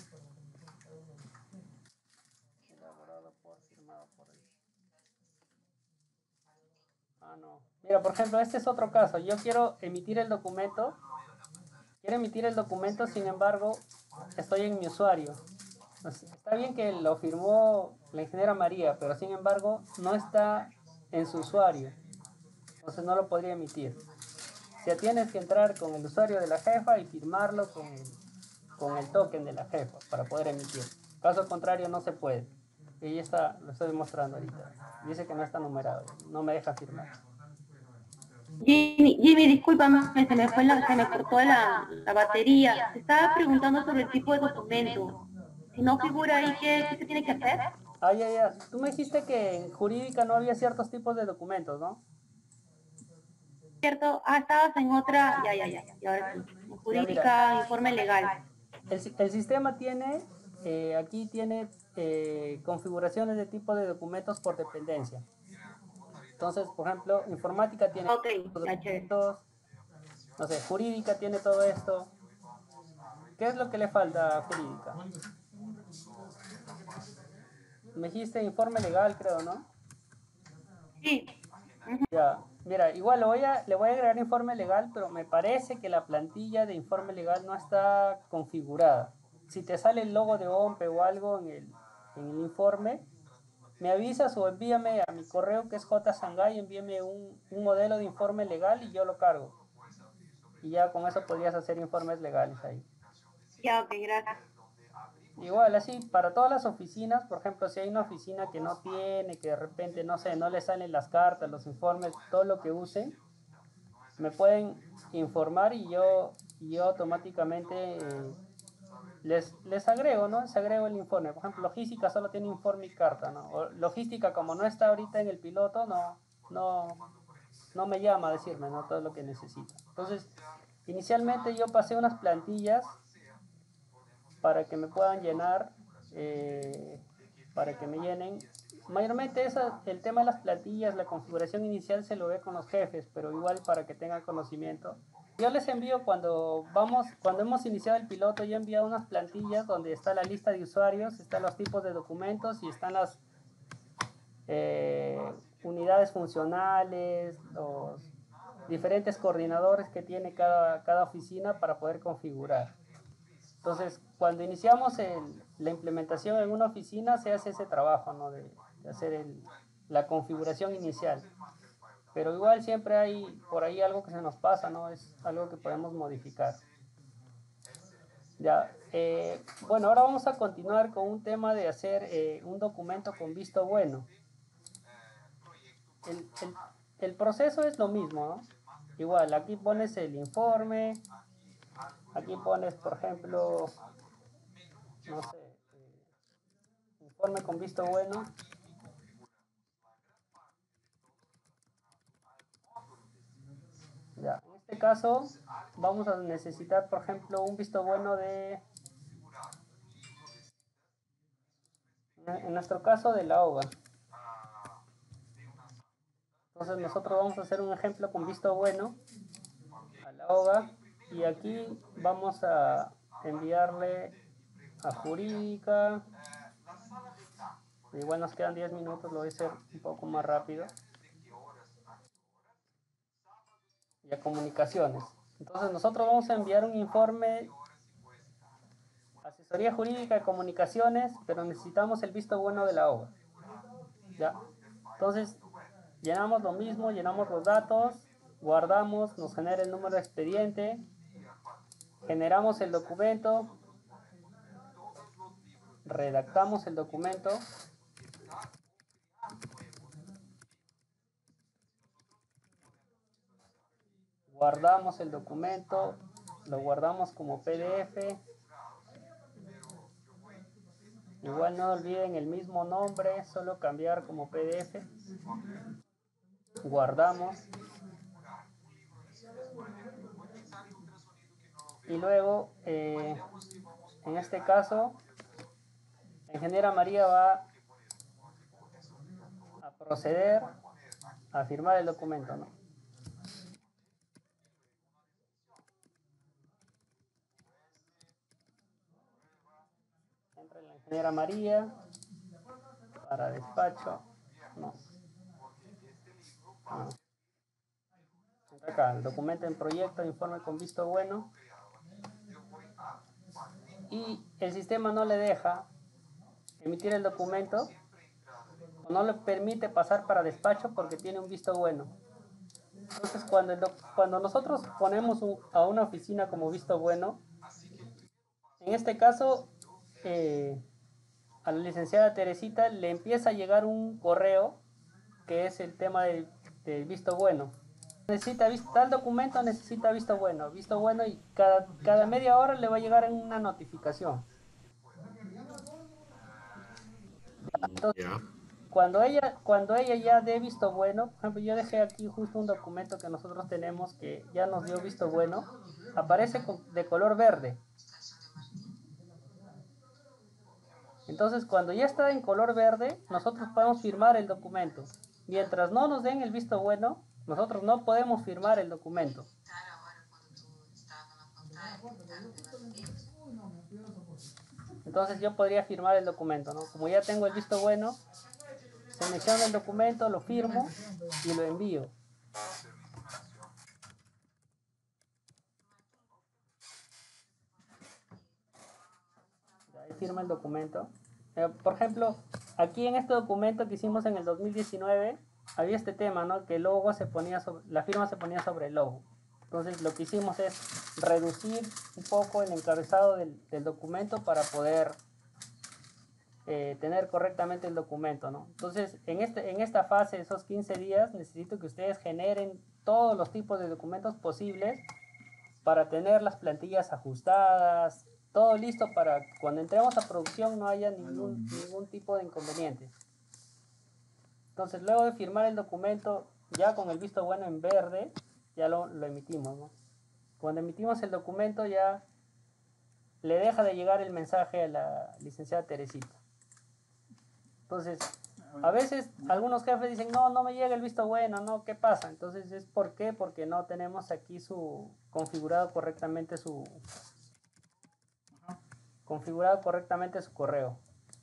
Speaker 1: No. Mira, por ejemplo, este es otro caso. Yo quiero emitir el documento. Sin embargo, estoy en mi usuario. Está bien que lo firmó la ingeniera María, pero sin embargo no está en su usuario. Entonces no lo podría emitir. O sea, tienes que entrar con el usuario de la jefa y firmarlo con el token de la jefa para poder emitir. Caso contrario no se puede. Y lo estoy mostrando ahorita. Dice que no está numerado, no me deja firmar.
Speaker 4: Jimmy, discúlpame, se me cortó la batería. Te estaba preguntando sobre el tipo de documento. Si no figura ahí, ¿qué se tiene que hacer?
Speaker 1: Ya. Tú me dijiste que en jurídica no había ciertos tipos de documentos, ¿no?
Speaker 4: Cierto, estabas en otra, ya. Y ahora sí, en jurídica, informe legal.
Speaker 1: El sistema tiene, aquí tiene configuraciones de tipo de documentos por dependencia. Entonces, por ejemplo, informática tiene documentos, no sé, jurídica tiene todo esto. ¿Qué es lo que le falta a jurídica? Me dijiste informe legal, creo, ¿no?
Speaker 4: Sí.
Speaker 1: Ya, mira, igual le voy a agregar informe legal, pero me parece que la plantilla de informe legal no está configurada. Si te sale el logo de OMPE o algo en el informe, me avisas o envíame a mi correo que es jsangay, envíame un modelo de informe legal y yo lo cargo. Y ya con eso podrías hacer informes legales ahí.
Speaker 4: Ya, ok, gracias.
Speaker 1: igual, así, para todas las oficinas, por ejemplo, si hay una oficina que no tiene, que de repente, no sé, no le salen las cartas, los informes, todo lo que usen, me pueden informar y yo automáticamente les agrego, ¿no? Les agrego el informe. Por ejemplo, logística solo tiene informe y carta, ¿no? O logística, como no está ahorita en el piloto, no me llama a decirme, ¿no? Todo lo que necesita. Entonces, inicialmente yo pasé unas plantillas para que me puedan llenar, para que me llenen. Mayormente el tema de las plantillas, la configuración inicial se lo ve con los jefes, pero igual para que tengan conocimiento. Yo les envío cuando hemos iniciado el piloto, yo he enviado unas plantillas donde está la lista de usuarios, están los tipos de documentos y están las unidades funcionales, los diferentes coordinadores que tiene cada oficina para poder configurar. Entonces, cuando iniciamos la implementación en una oficina, se hace ese trabajo, ¿no? de hacer la configuración inicial. Pero igual siempre hay por ahí algo que se nos pasa, ¿no? Es algo que podemos modificar. Ya, bueno, ahora vamos a continuar con un tema de hacer un documento con visto bueno. El proceso es lo mismo, ¿no? Igual, aquí pones el informe, aquí pones, por ejemplo, no sé, informe con visto bueno. Ya, en este caso vamos a necesitar, por ejemplo, un visto bueno en nuestro caso, de la OGA. Entonces nosotros vamos a hacer un ejemplo con visto bueno a la OGA y aquí vamos a enviarle a jurídica. Igual nos quedan 10 minutos, lo voy a hacer un poco más rápido. Y a comunicaciones. Entonces nosotros vamos a enviar un informe, asesoría jurídica de comunicaciones, pero necesitamos el visto bueno de la OGA. ¿Ya? Entonces llenamos lo mismo, llenamos los datos, guardamos, nos genera el número de expediente, generamos el documento, redactamos el documento, guardamos el documento, lo guardamos como PDF. Igual no olviden el mismo nombre, solo cambiar como PDF. Guardamos. Y luego, en este caso, la ingeniera María va a proceder a firmar el documento, ¿no? Entra la ingeniera María para despacho. No. Entra acá, el documento en proyecto, informe con visto bueno. Y el sistema no le deja emitir el documento o no le permite pasar para despacho porque tiene un visto bueno. Entonces cuando nosotros ponemos a una oficina como visto bueno, en este caso a la licenciada Teresita le empieza a llegar un correo que es el tema del visto bueno. Tal documento necesita visto bueno y cada media hora le va a llegar una notificación. Entonces, cuando ella ya dé visto bueno, por ejemplo, yo dejé aquí justo un documento que nosotros tenemos que ya nos dio visto bueno, aparece de color verde. Entonces, cuando ya está en color verde, nosotros podemos firmar el documento. Mientras no nos den el visto bueno, nosotros no podemos firmar el documento. Entonces yo podría firmar el documento, ¿no? Como ya tengo el visto bueno, selecciono el documento, lo firmo y lo envío. Ahí firma el documento. Por ejemplo, aquí en este documento que hicimos en el 2019, había este tema, ¿no? Que el logo la firma se ponía sobre el logo. Entonces lo que hicimos es reducir un poco el encabezado del documento para poder tener correctamente el documento, ¿no? Entonces, en esta fase, esos 15 días, necesito que ustedes generen todos los tipos de documentos posibles para tener las plantillas ajustadas, todo listo para que cuando entremos a producción no haya ningún tipo de inconveniente. Entonces, luego de firmar el documento, ya con el visto bueno en verde, ya lo emitimos, ¿no? Cuando emitimos el documento ya le deja de llegar el mensaje a la licenciada Teresita. Entonces, a veces algunos jefes dicen, no me llega el visto bueno, no, ¿qué pasa? Entonces, ¿es por qué? Porque no tenemos aquí configurado correctamente su correo.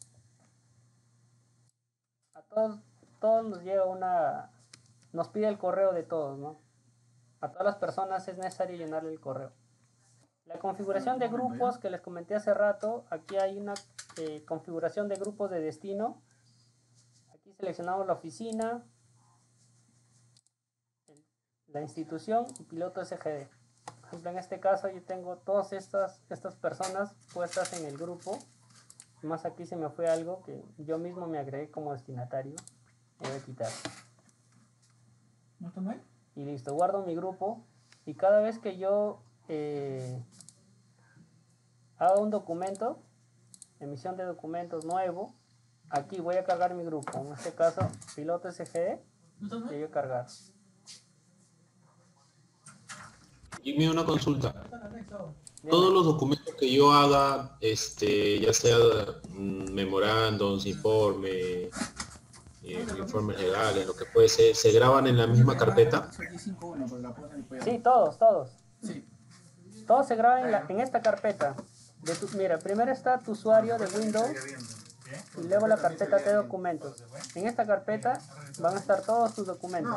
Speaker 1: A todos nos llega nos pide el correo de todos, ¿no? A todas las personas es necesario llenarle el correo. La configuración de grupos que les comenté hace rato, aquí hay una configuración de grupos de destino. Aquí seleccionamos la oficina, la institución y piloto SGD. Por ejemplo, en este caso yo tengo todas estas personas puestas en el grupo. Más aquí se me fue algo que yo mismo me agregué como destinatario. Voy a quitar.
Speaker 2: ¿No está mal?
Speaker 1: Y listo, guardo mi grupo y cada vez que yo hago un documento, emisión de documentos nuevo, aquí voy a cargar mi grupo, en este caso piloto SGD, y voy a cargar.
Speaker 3: Dime una consulta. Todos los documentos que yo haga, ya sea memorándums, informes legales, lo que puede ser, ¿se graban en la misma carpeta?
Speaker 1: Sí, todos.
Speaker 2: Sí.
Speaker 1: Todos se graban en esta carpeta. Mira, primero está tu usuario de Windows y luego la carpeta de documentos. En esta carpeta van a estar todos tus documentos.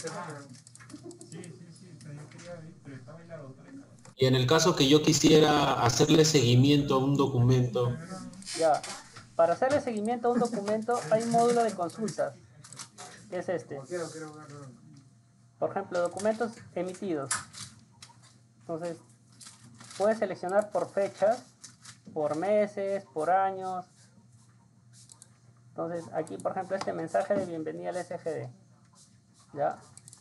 Speaker 3: Y en el caso que yo quisiera hacerle seguimiento a un documento.
Speaker 1: Ya, para hacerle seguimiento a un documento hay un módulo de consultas, que es este. Por ejemplo, documentos emitidos. Entonces, puedes seleccionar por fechas, por meses, por años. Entonces, aquí, por ejemplo, este mensaje de bienvenida al SGD. ¿Ya?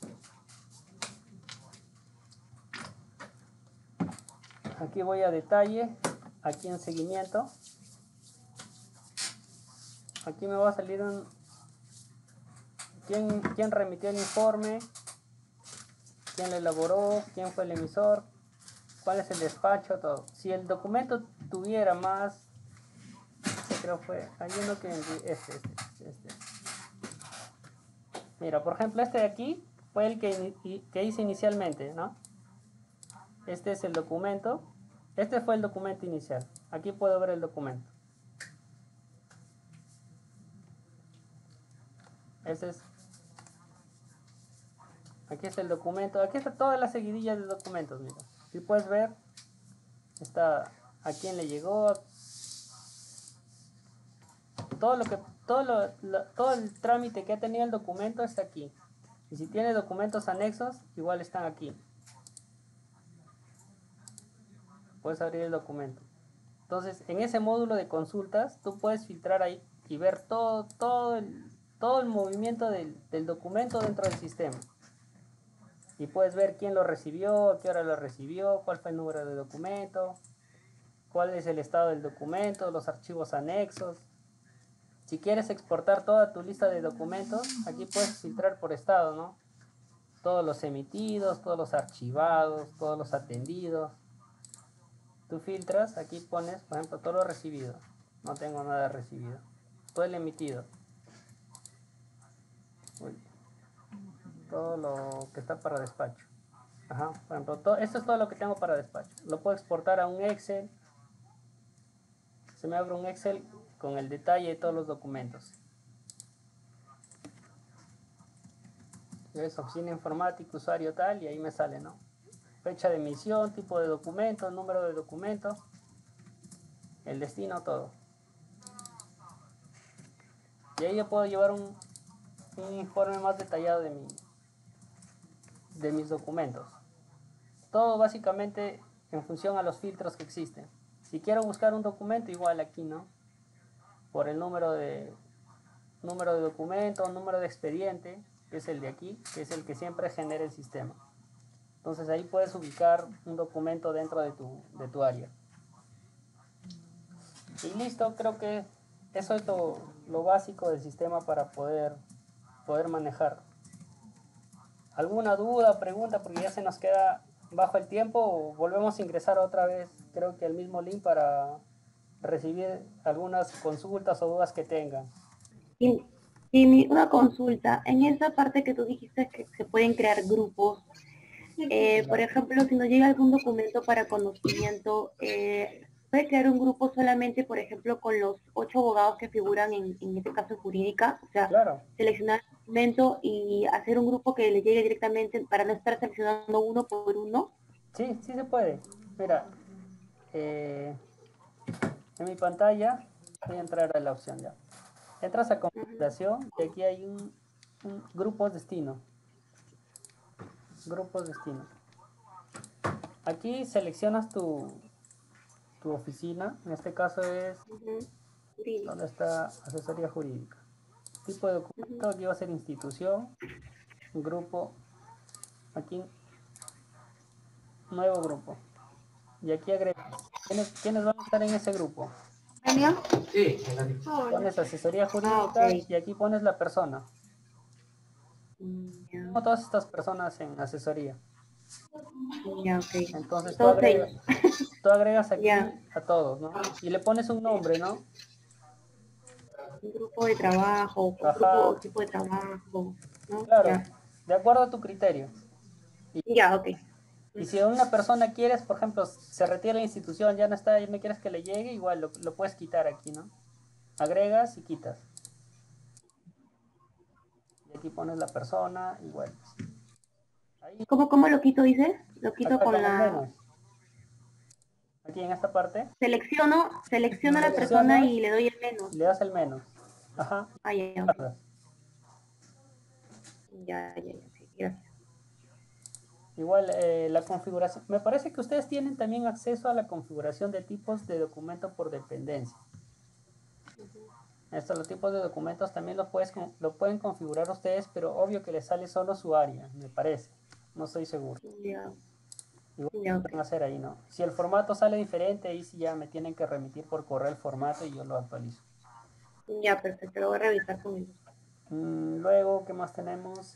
Speaker 1: Aquí voy a detalle, aquí en seguimiento. Aquí me va a salir quién remitió el informe, quién lo elaboró, quién fue el emisor, cuál es el despacho, todo. Si el documento tuviera más, creo fue, hay uno que este. Mira, por ejemplo, este de aquí fue el que hice inicialmente, ¿no? Este es el documento. Este fue el documento inicial. Aquí puedo ver el documento. Aquí está el documento. Aquí está toda la seguidilla de documentos, mira. Si puedes ver, está a quién le llegó, todo el trámite que ha tenido el documento está aquí. Y si tiene documentos anexos, igual están aquí. Puedes abrir el documento. Entonces, en ese módulo de consultas, tú puedes filtrar ahí y ver todo el movimiento del documento dentro del sistema. Y puedes ver quién lo recibió, a qué hora lo recibió, cuál fue el número de documento, cuál es el estado del documento, los archivos anexos. Si quieres exportar toda tu lista de documentos, aquí puedes filtrar por estado, ¿no? Todos los emitidos, todos los archivados, todos los atendidos. Tú filtras, aquí pones, por ejemplo, todo lo recibido. No tengo nada recibido. Todo el emitido. Todo lo que está para despacho. Ajá, por ejemplo, esto es todo lo que tengo para despacho. Lo puedo exportar a un Excel. Se me abre un Excel con el detalle de todos los documentos. Es oficina informática, usuario tal, y ahí me sale, ¿no? Fecha de emisión, tipo de documento, número de documento, el destino, todo. Y ahí yo puedo llevar un informe más detallado de mis documentos. Todo básicamente en función a los filtros que existen. Si quiero buscar un documento, igual aquí, ¿no? por el número de documento, número de expediente, que es el de aquí, que es el que siempre genera el sistema. Entonces ahí puedes ubicar un documento dentro de tu área. Y listo, creo que eso es lo básico del sistema para poder manejar. ¿Alguna duda, pregunta? Porque ya se nos queda bajo el tiempo, o volvemos a ingresar otra vez, creo que el mismo link para recibir algunas consultas o dudas que tengan.
Speaker 4: Y una consulta, en esa parte que tú dijiste que se pueden crear grupos, por ejemplo, si nos llega algún documento para conocimiento, puede crear un grupo solamente, por ejemplo, con los 8 abogados que figuran en este caso jurídica, o sea,
Speaker 1: claro,
Speaker 4: seleccionar el documento y hacer un grupo que le llegue directamente para no estar seleccionando uno por uno.
Speaker 1: Sí, sí se puede. Mira, en mi pantalla voy a entrar a la opción ya. Entras a configuración y aquí hay un grupos destino. Grupos destino. Aquí seleccionas tu oficina, en este caso es donde está asesoría jurídica. Tipo de documento, aquí va a ser institución, grupo, aquí nuevo grupo. Y aquí agregas. ¿Quiénes van a estar en ese grupo?
Speaker 4: Sí.
Speaker 1: Pones asesoría jurídica y aquí pones la persona. Tengo todas estas personas en asesoría. Entonces tú agregas aquí a todos, ¿no? Y le pones un nombre, ¿no?
Speaker 4: Un grupo de trabajo, un grupo o tipo de trabajo, ¿no?
Speaker 1: Claro, de acuerdo a tu criterio. Y si a una persona quieres, por ejemplo, se retira la institución, ya no está, y no quieres que le llegue, igual lo puedes quitar aquí, ¿no? Agregas y quitas. Y aquí pones la persona, igual. Ahí,
Speaker 4: ¿Cómo lo quito, dices? Lo quito con la...
Speaker 1: menos. Aquí en esta parte.
Speaker 4: Selecciono a la persona y le doy el menos.
Speaker 1: Le das el menos. Ajá.
Speaker 4: Ya, sí, gracias.
Speaker 1: Igual la configuración, me parece que ustedes tienen también acceso a la configuración de tipos de documento por dependencia. Los tipos de documentos también lo pueden configurar ustedes, pero obvio que les sale solo su área, me parece. No estoy seguro. Igual pueden hacer ahí, ¿no? Si el formato sale diferente, ahí sí ya me tienen que remitir por correo el formato y yo lo actualizo.
Speaker 4: Ya, perfecto, lo voy a revisar conmigo.
Speaker 1: Luego, ¿qué más tenemos?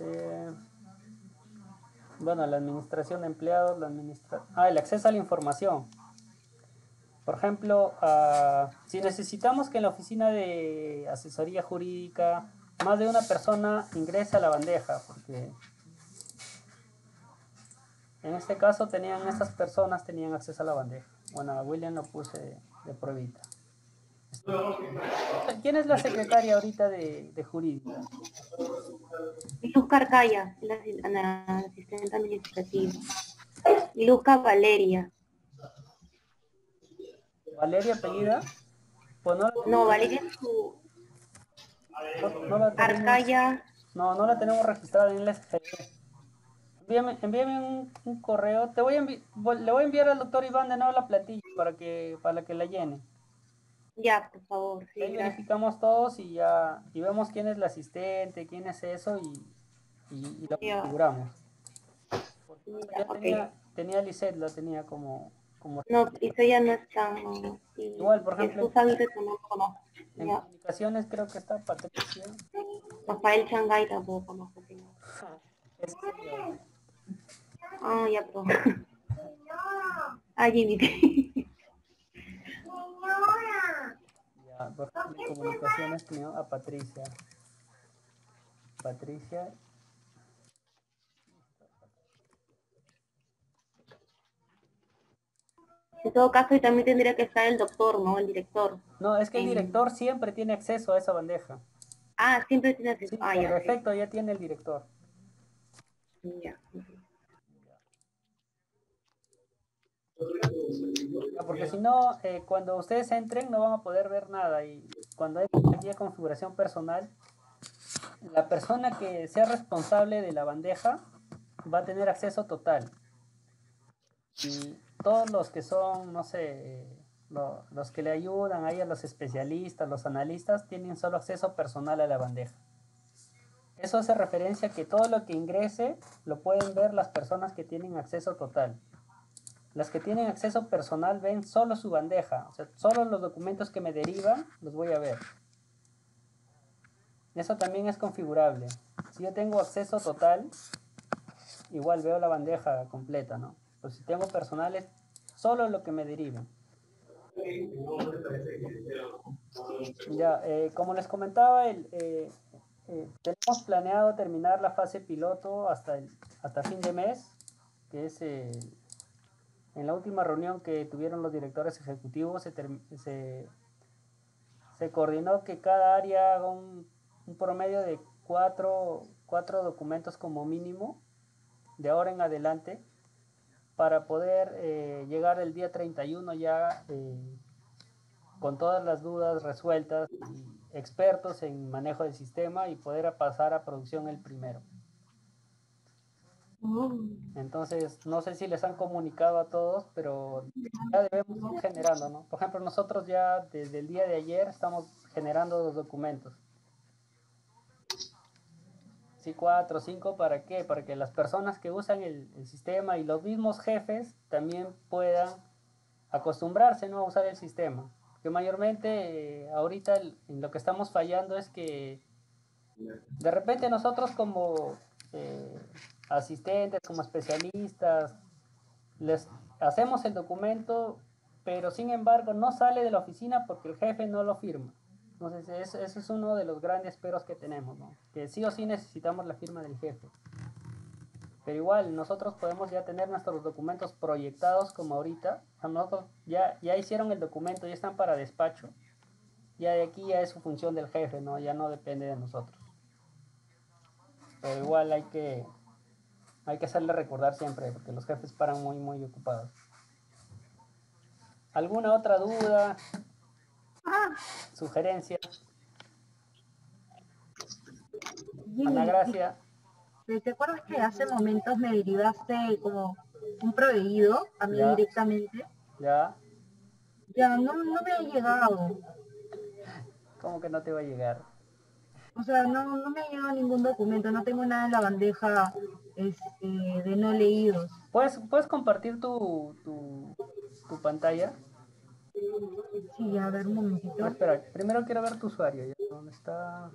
Speaker 1: Bueno, la administración de empleados, el acceso a la información. Por ejemplo, si necesitamos que en la oficina de asesoría jurídica más de una persona ingrese a la bandeja, porque en este caso estas personas tenían acceso a la bandeja. Bueno, a William lo puse de pruebita. ¿Quién es la secretaria ahorita de jurídica?
Speaker 4: Luz Carcaya, la asistente administrativa. Luzca Valeria.
Speaker 1: ¿Valeria apellida? Pues
Speaker 4: no, Valeria es su...
Speaker 1: No la tenemos,
Speaker 4: Arcaya.
Speaker 1: No la tenemos registrada en el SGB. Envíame un correo. Le voy a enviar al doctor Iván de nuevo la plantilla para que la llene.
Speaker 4: Ya, por favor. Sí,
Speaker 1: ahí verificamos todos y vemos quién es la asistente, quién es eso y lo configuramos. Tenía Lisette, la tenía como...
Speaker 4: No, Lisette ya no está.
Speaker 1: Igual, por ejemplo, en
Speaker 4: ya.
Speaker 1: comunicaciones creo que está Patricia.
Speaker 4: Rafael Changay tampoco conozco. Ya, pero... Jimmy.
Speaker 1: Ya, por ejemplo, en comunicaciones tenía a Patricia.
Speaker 4: En todo caso, y también tendría que estar el doctor, ¿no? El director.
Speaker 1: No, es que el director siempre tiene acceso a esa bandeja.
Speaker 4: Siempre tiene acceso.
Speaker 1: Sí, por defecto ya tiene el director.
Speaker 4: Ya.
Speaker 1: Porque si no, cuando ustedes entren no van a poder ver nada, y cuando hay aquí configuración personal, la persona que sea responsable de la bandeja va a tener acceso total. Y todos los que son, no sé, los que le ayudan ahí a los especialistas, los analistas, tienen solo acceso personal a la bandeja. Eso hace referencia a que todo lo que ingrese lo pueden ver las personas que tienen acceso total. Las que tienen acceso personal ven solo su bandeja, o sea, solo los documentos que me derivan los voy a ver. Eso también es configurable. Si yo tengo acceso total, igual veo la bandeja completa, ¿no? Pues si tengo personales, solo lo que me deriven. Ya, como les comentaba, tenemos planeado terminar la fase piloto hasta fin de mes, que es en la última reunión que tuvieron los directores ejecutivos, se coordinó que cada área haga un promedio de cuatro documentos como mínimo, de ahora en adelante, para poder llegar el día 31 ya con todas las dudas resueltas y expertos en manejo del sistema y poder pasar a producción el primero. Entonces, no sé si les han comunicado a todos, pero ya debemos ir generando, ¿no? Por ejemplo, nosotros ya desde el día de ayer estamos generando los documentos. Sí, 4 o 5, ¿para qué? Para que las personas que usan el sistema y los mismos jefes también puedan acostumbrarse, ¿no?, a usar el sistema. Que mayormente ahorita en lo que estamos fallando es que de repente nosotros como asistentes, como especialistas, les hacemos el documento, pero sin embargo no sale de la oficina porque el jefe no lo firma. Entonces eso es uno de los grandes peros que tenemos, ¿no? Que sí o sí necesitamos la firma del jefe. Pero igual, nosotros podemos ya tener nuestros documentos proyectados como ahorita. Nosotros ya hicieron el documento, ya están para despacho. Ya de aquí ya es su función del jefe, ¿no? Ya no depende de nosotros. Pero igual hay que hacerle recordar siempre, porque los jefes paran muy, muy ocupados. ¿Alguna otra duda? ¿Sugerencia? Ana Gracia.
Speaker 6: ¿Te acuerdas que hace momentos me derivaste como un proveído a mí directamente?
Speaker 1: Ya.
Speaker 6: Ya, no me ha llegado.
Speaker 1: ¿Cómo que no te va a llegar?
Speaker 6: O sea, no me ha llegado ningún documento, no tengo nada en la bandeja de no leídos.
Speaker 1: ¿Puedes compartir tu pantalla?
Speaker 6: Sí, a ver, un momentito.
Speaker 1: No, espera, primero quiero ver tu usuario. ¿Dónde está?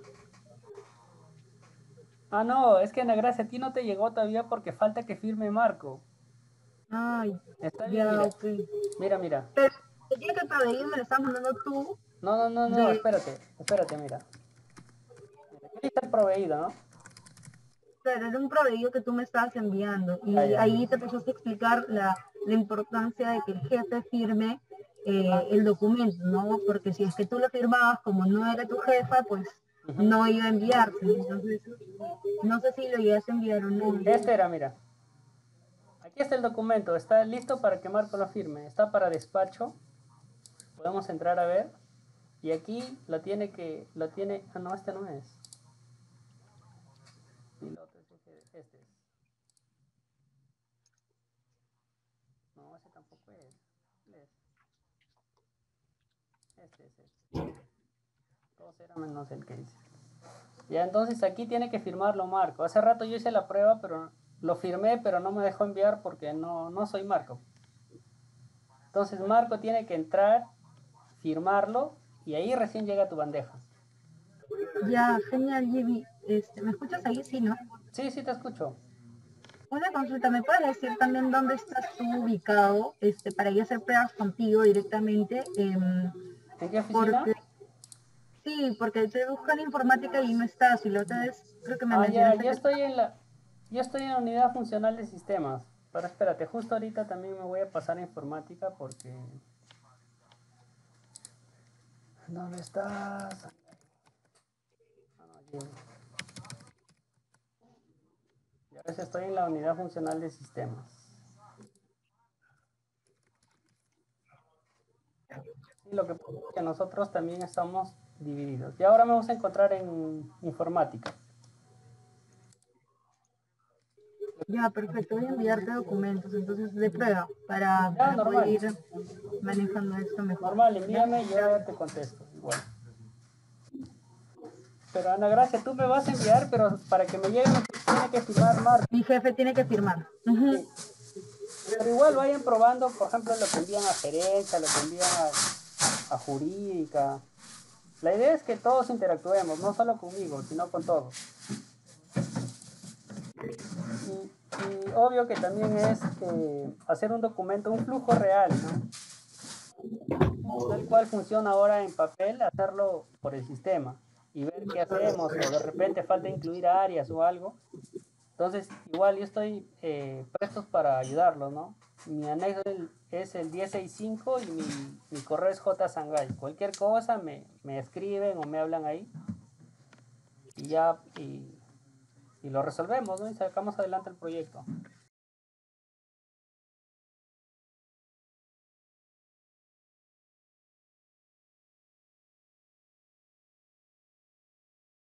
Speaker 1: Ah, no, es que Ana Gracia, a ti no te llegó todavía porque falta que firme Marco.
Speaker 6: Ay,
Speaker 1: está bien, mira.
Speaker 6: Okay.
Speaker 1: Mira.
Speaker 6: Pero el día que el proveído me lo estás mandando tú.
Speaker 1: No, espérate, mira. Aquí está el proveído, ¿no?
Speaker 6: Pero era un proveído que tú me estabas enviando y ahí te pasaste a explicar la importancia de que el jefe firme el documento, ¿no? Porque si es que tú lo firmabas como no era tu jefa, pues no iba a enviarse. Entonces, no sé si lo ibas a enviar o no.
Speaker 1: Este era, mira. Aquí está el documento, está listo para que Marco lo firme. Está para despacho. Podemos entrar a ver. Y aquí lo tiene. Ah, no, este no es. Piloto, este es. No, ese tampoco es. Este es este. Todos eran menos el que dice. Ya, entonces aquí tiene que firmarlo Marco. Hace rato yo hice la prueba, pero lo firmé, pero no me dejó enviar porque no soy Marco. Entonces Marco tiene que entrar, firmarlo, y ahí recién llega a tu bandeja.
Speaker 6: Ya, genial, Jimmy. ¿Me escuchas ahí? Sí, ¿no?
Speaker 1: Sí, te escucho.
Speaker 6: Una consulta, ¿me puedes decir también dónde estás tú ubicado para yo hacer pruebas contigo directamente?
Speaker 1: ¿En qué oficina?
Speaker 6: Sí, porque te busco en informática y no estás, y la otra vez creo que me mencionaste.
Speaker 1: Yo estoy en la unidad funcional de sistemas. Pero espérate, justo ahorita también me voy a pasar a informática porque... ¿Dónde estás? Y a veces estoy en la unidad funcional de sistemas. Y lo que pasa es que nosotros también estamos divididos. Y ahora me vamos a encontrar en informática.
Speaker 6: Ya, perfecto. Voy a enviarte documentos, entonces de prueba, para poder ir manejando esto mejor.
Speaker 1: Normal, envíame y yo ya te contesto. Igual. Pero Ana Gracia, tú me vas a enviar, pero para que me llegue tiene que firmar Marco.
Speaker 6: Mi jefe tiene que firmar.
Speaker 1: Sí. Pero igual vayan probando, por ejemplo, lo que envían a gerencia, lo que envían a jurídica. La idea es que todos interactuemos, no solo conmigo, sino con todos. Y obvio que también es hacer un documento, un flujo real, ¿no? Tal cual funciona ahora en papel, hacerlo por el sistema y ver qué hacemos, o de repente falta incluir áreas o algo. Entonces, igual yo estoy prestos para ayudarlos, ¿no? Mi anexo es el 1065 y mi correo es jsangay. Cualquier cosa me escriben o me hablan ahí y ya y lo resolvemos, ¿no? Y sacamos adelante el proyecto.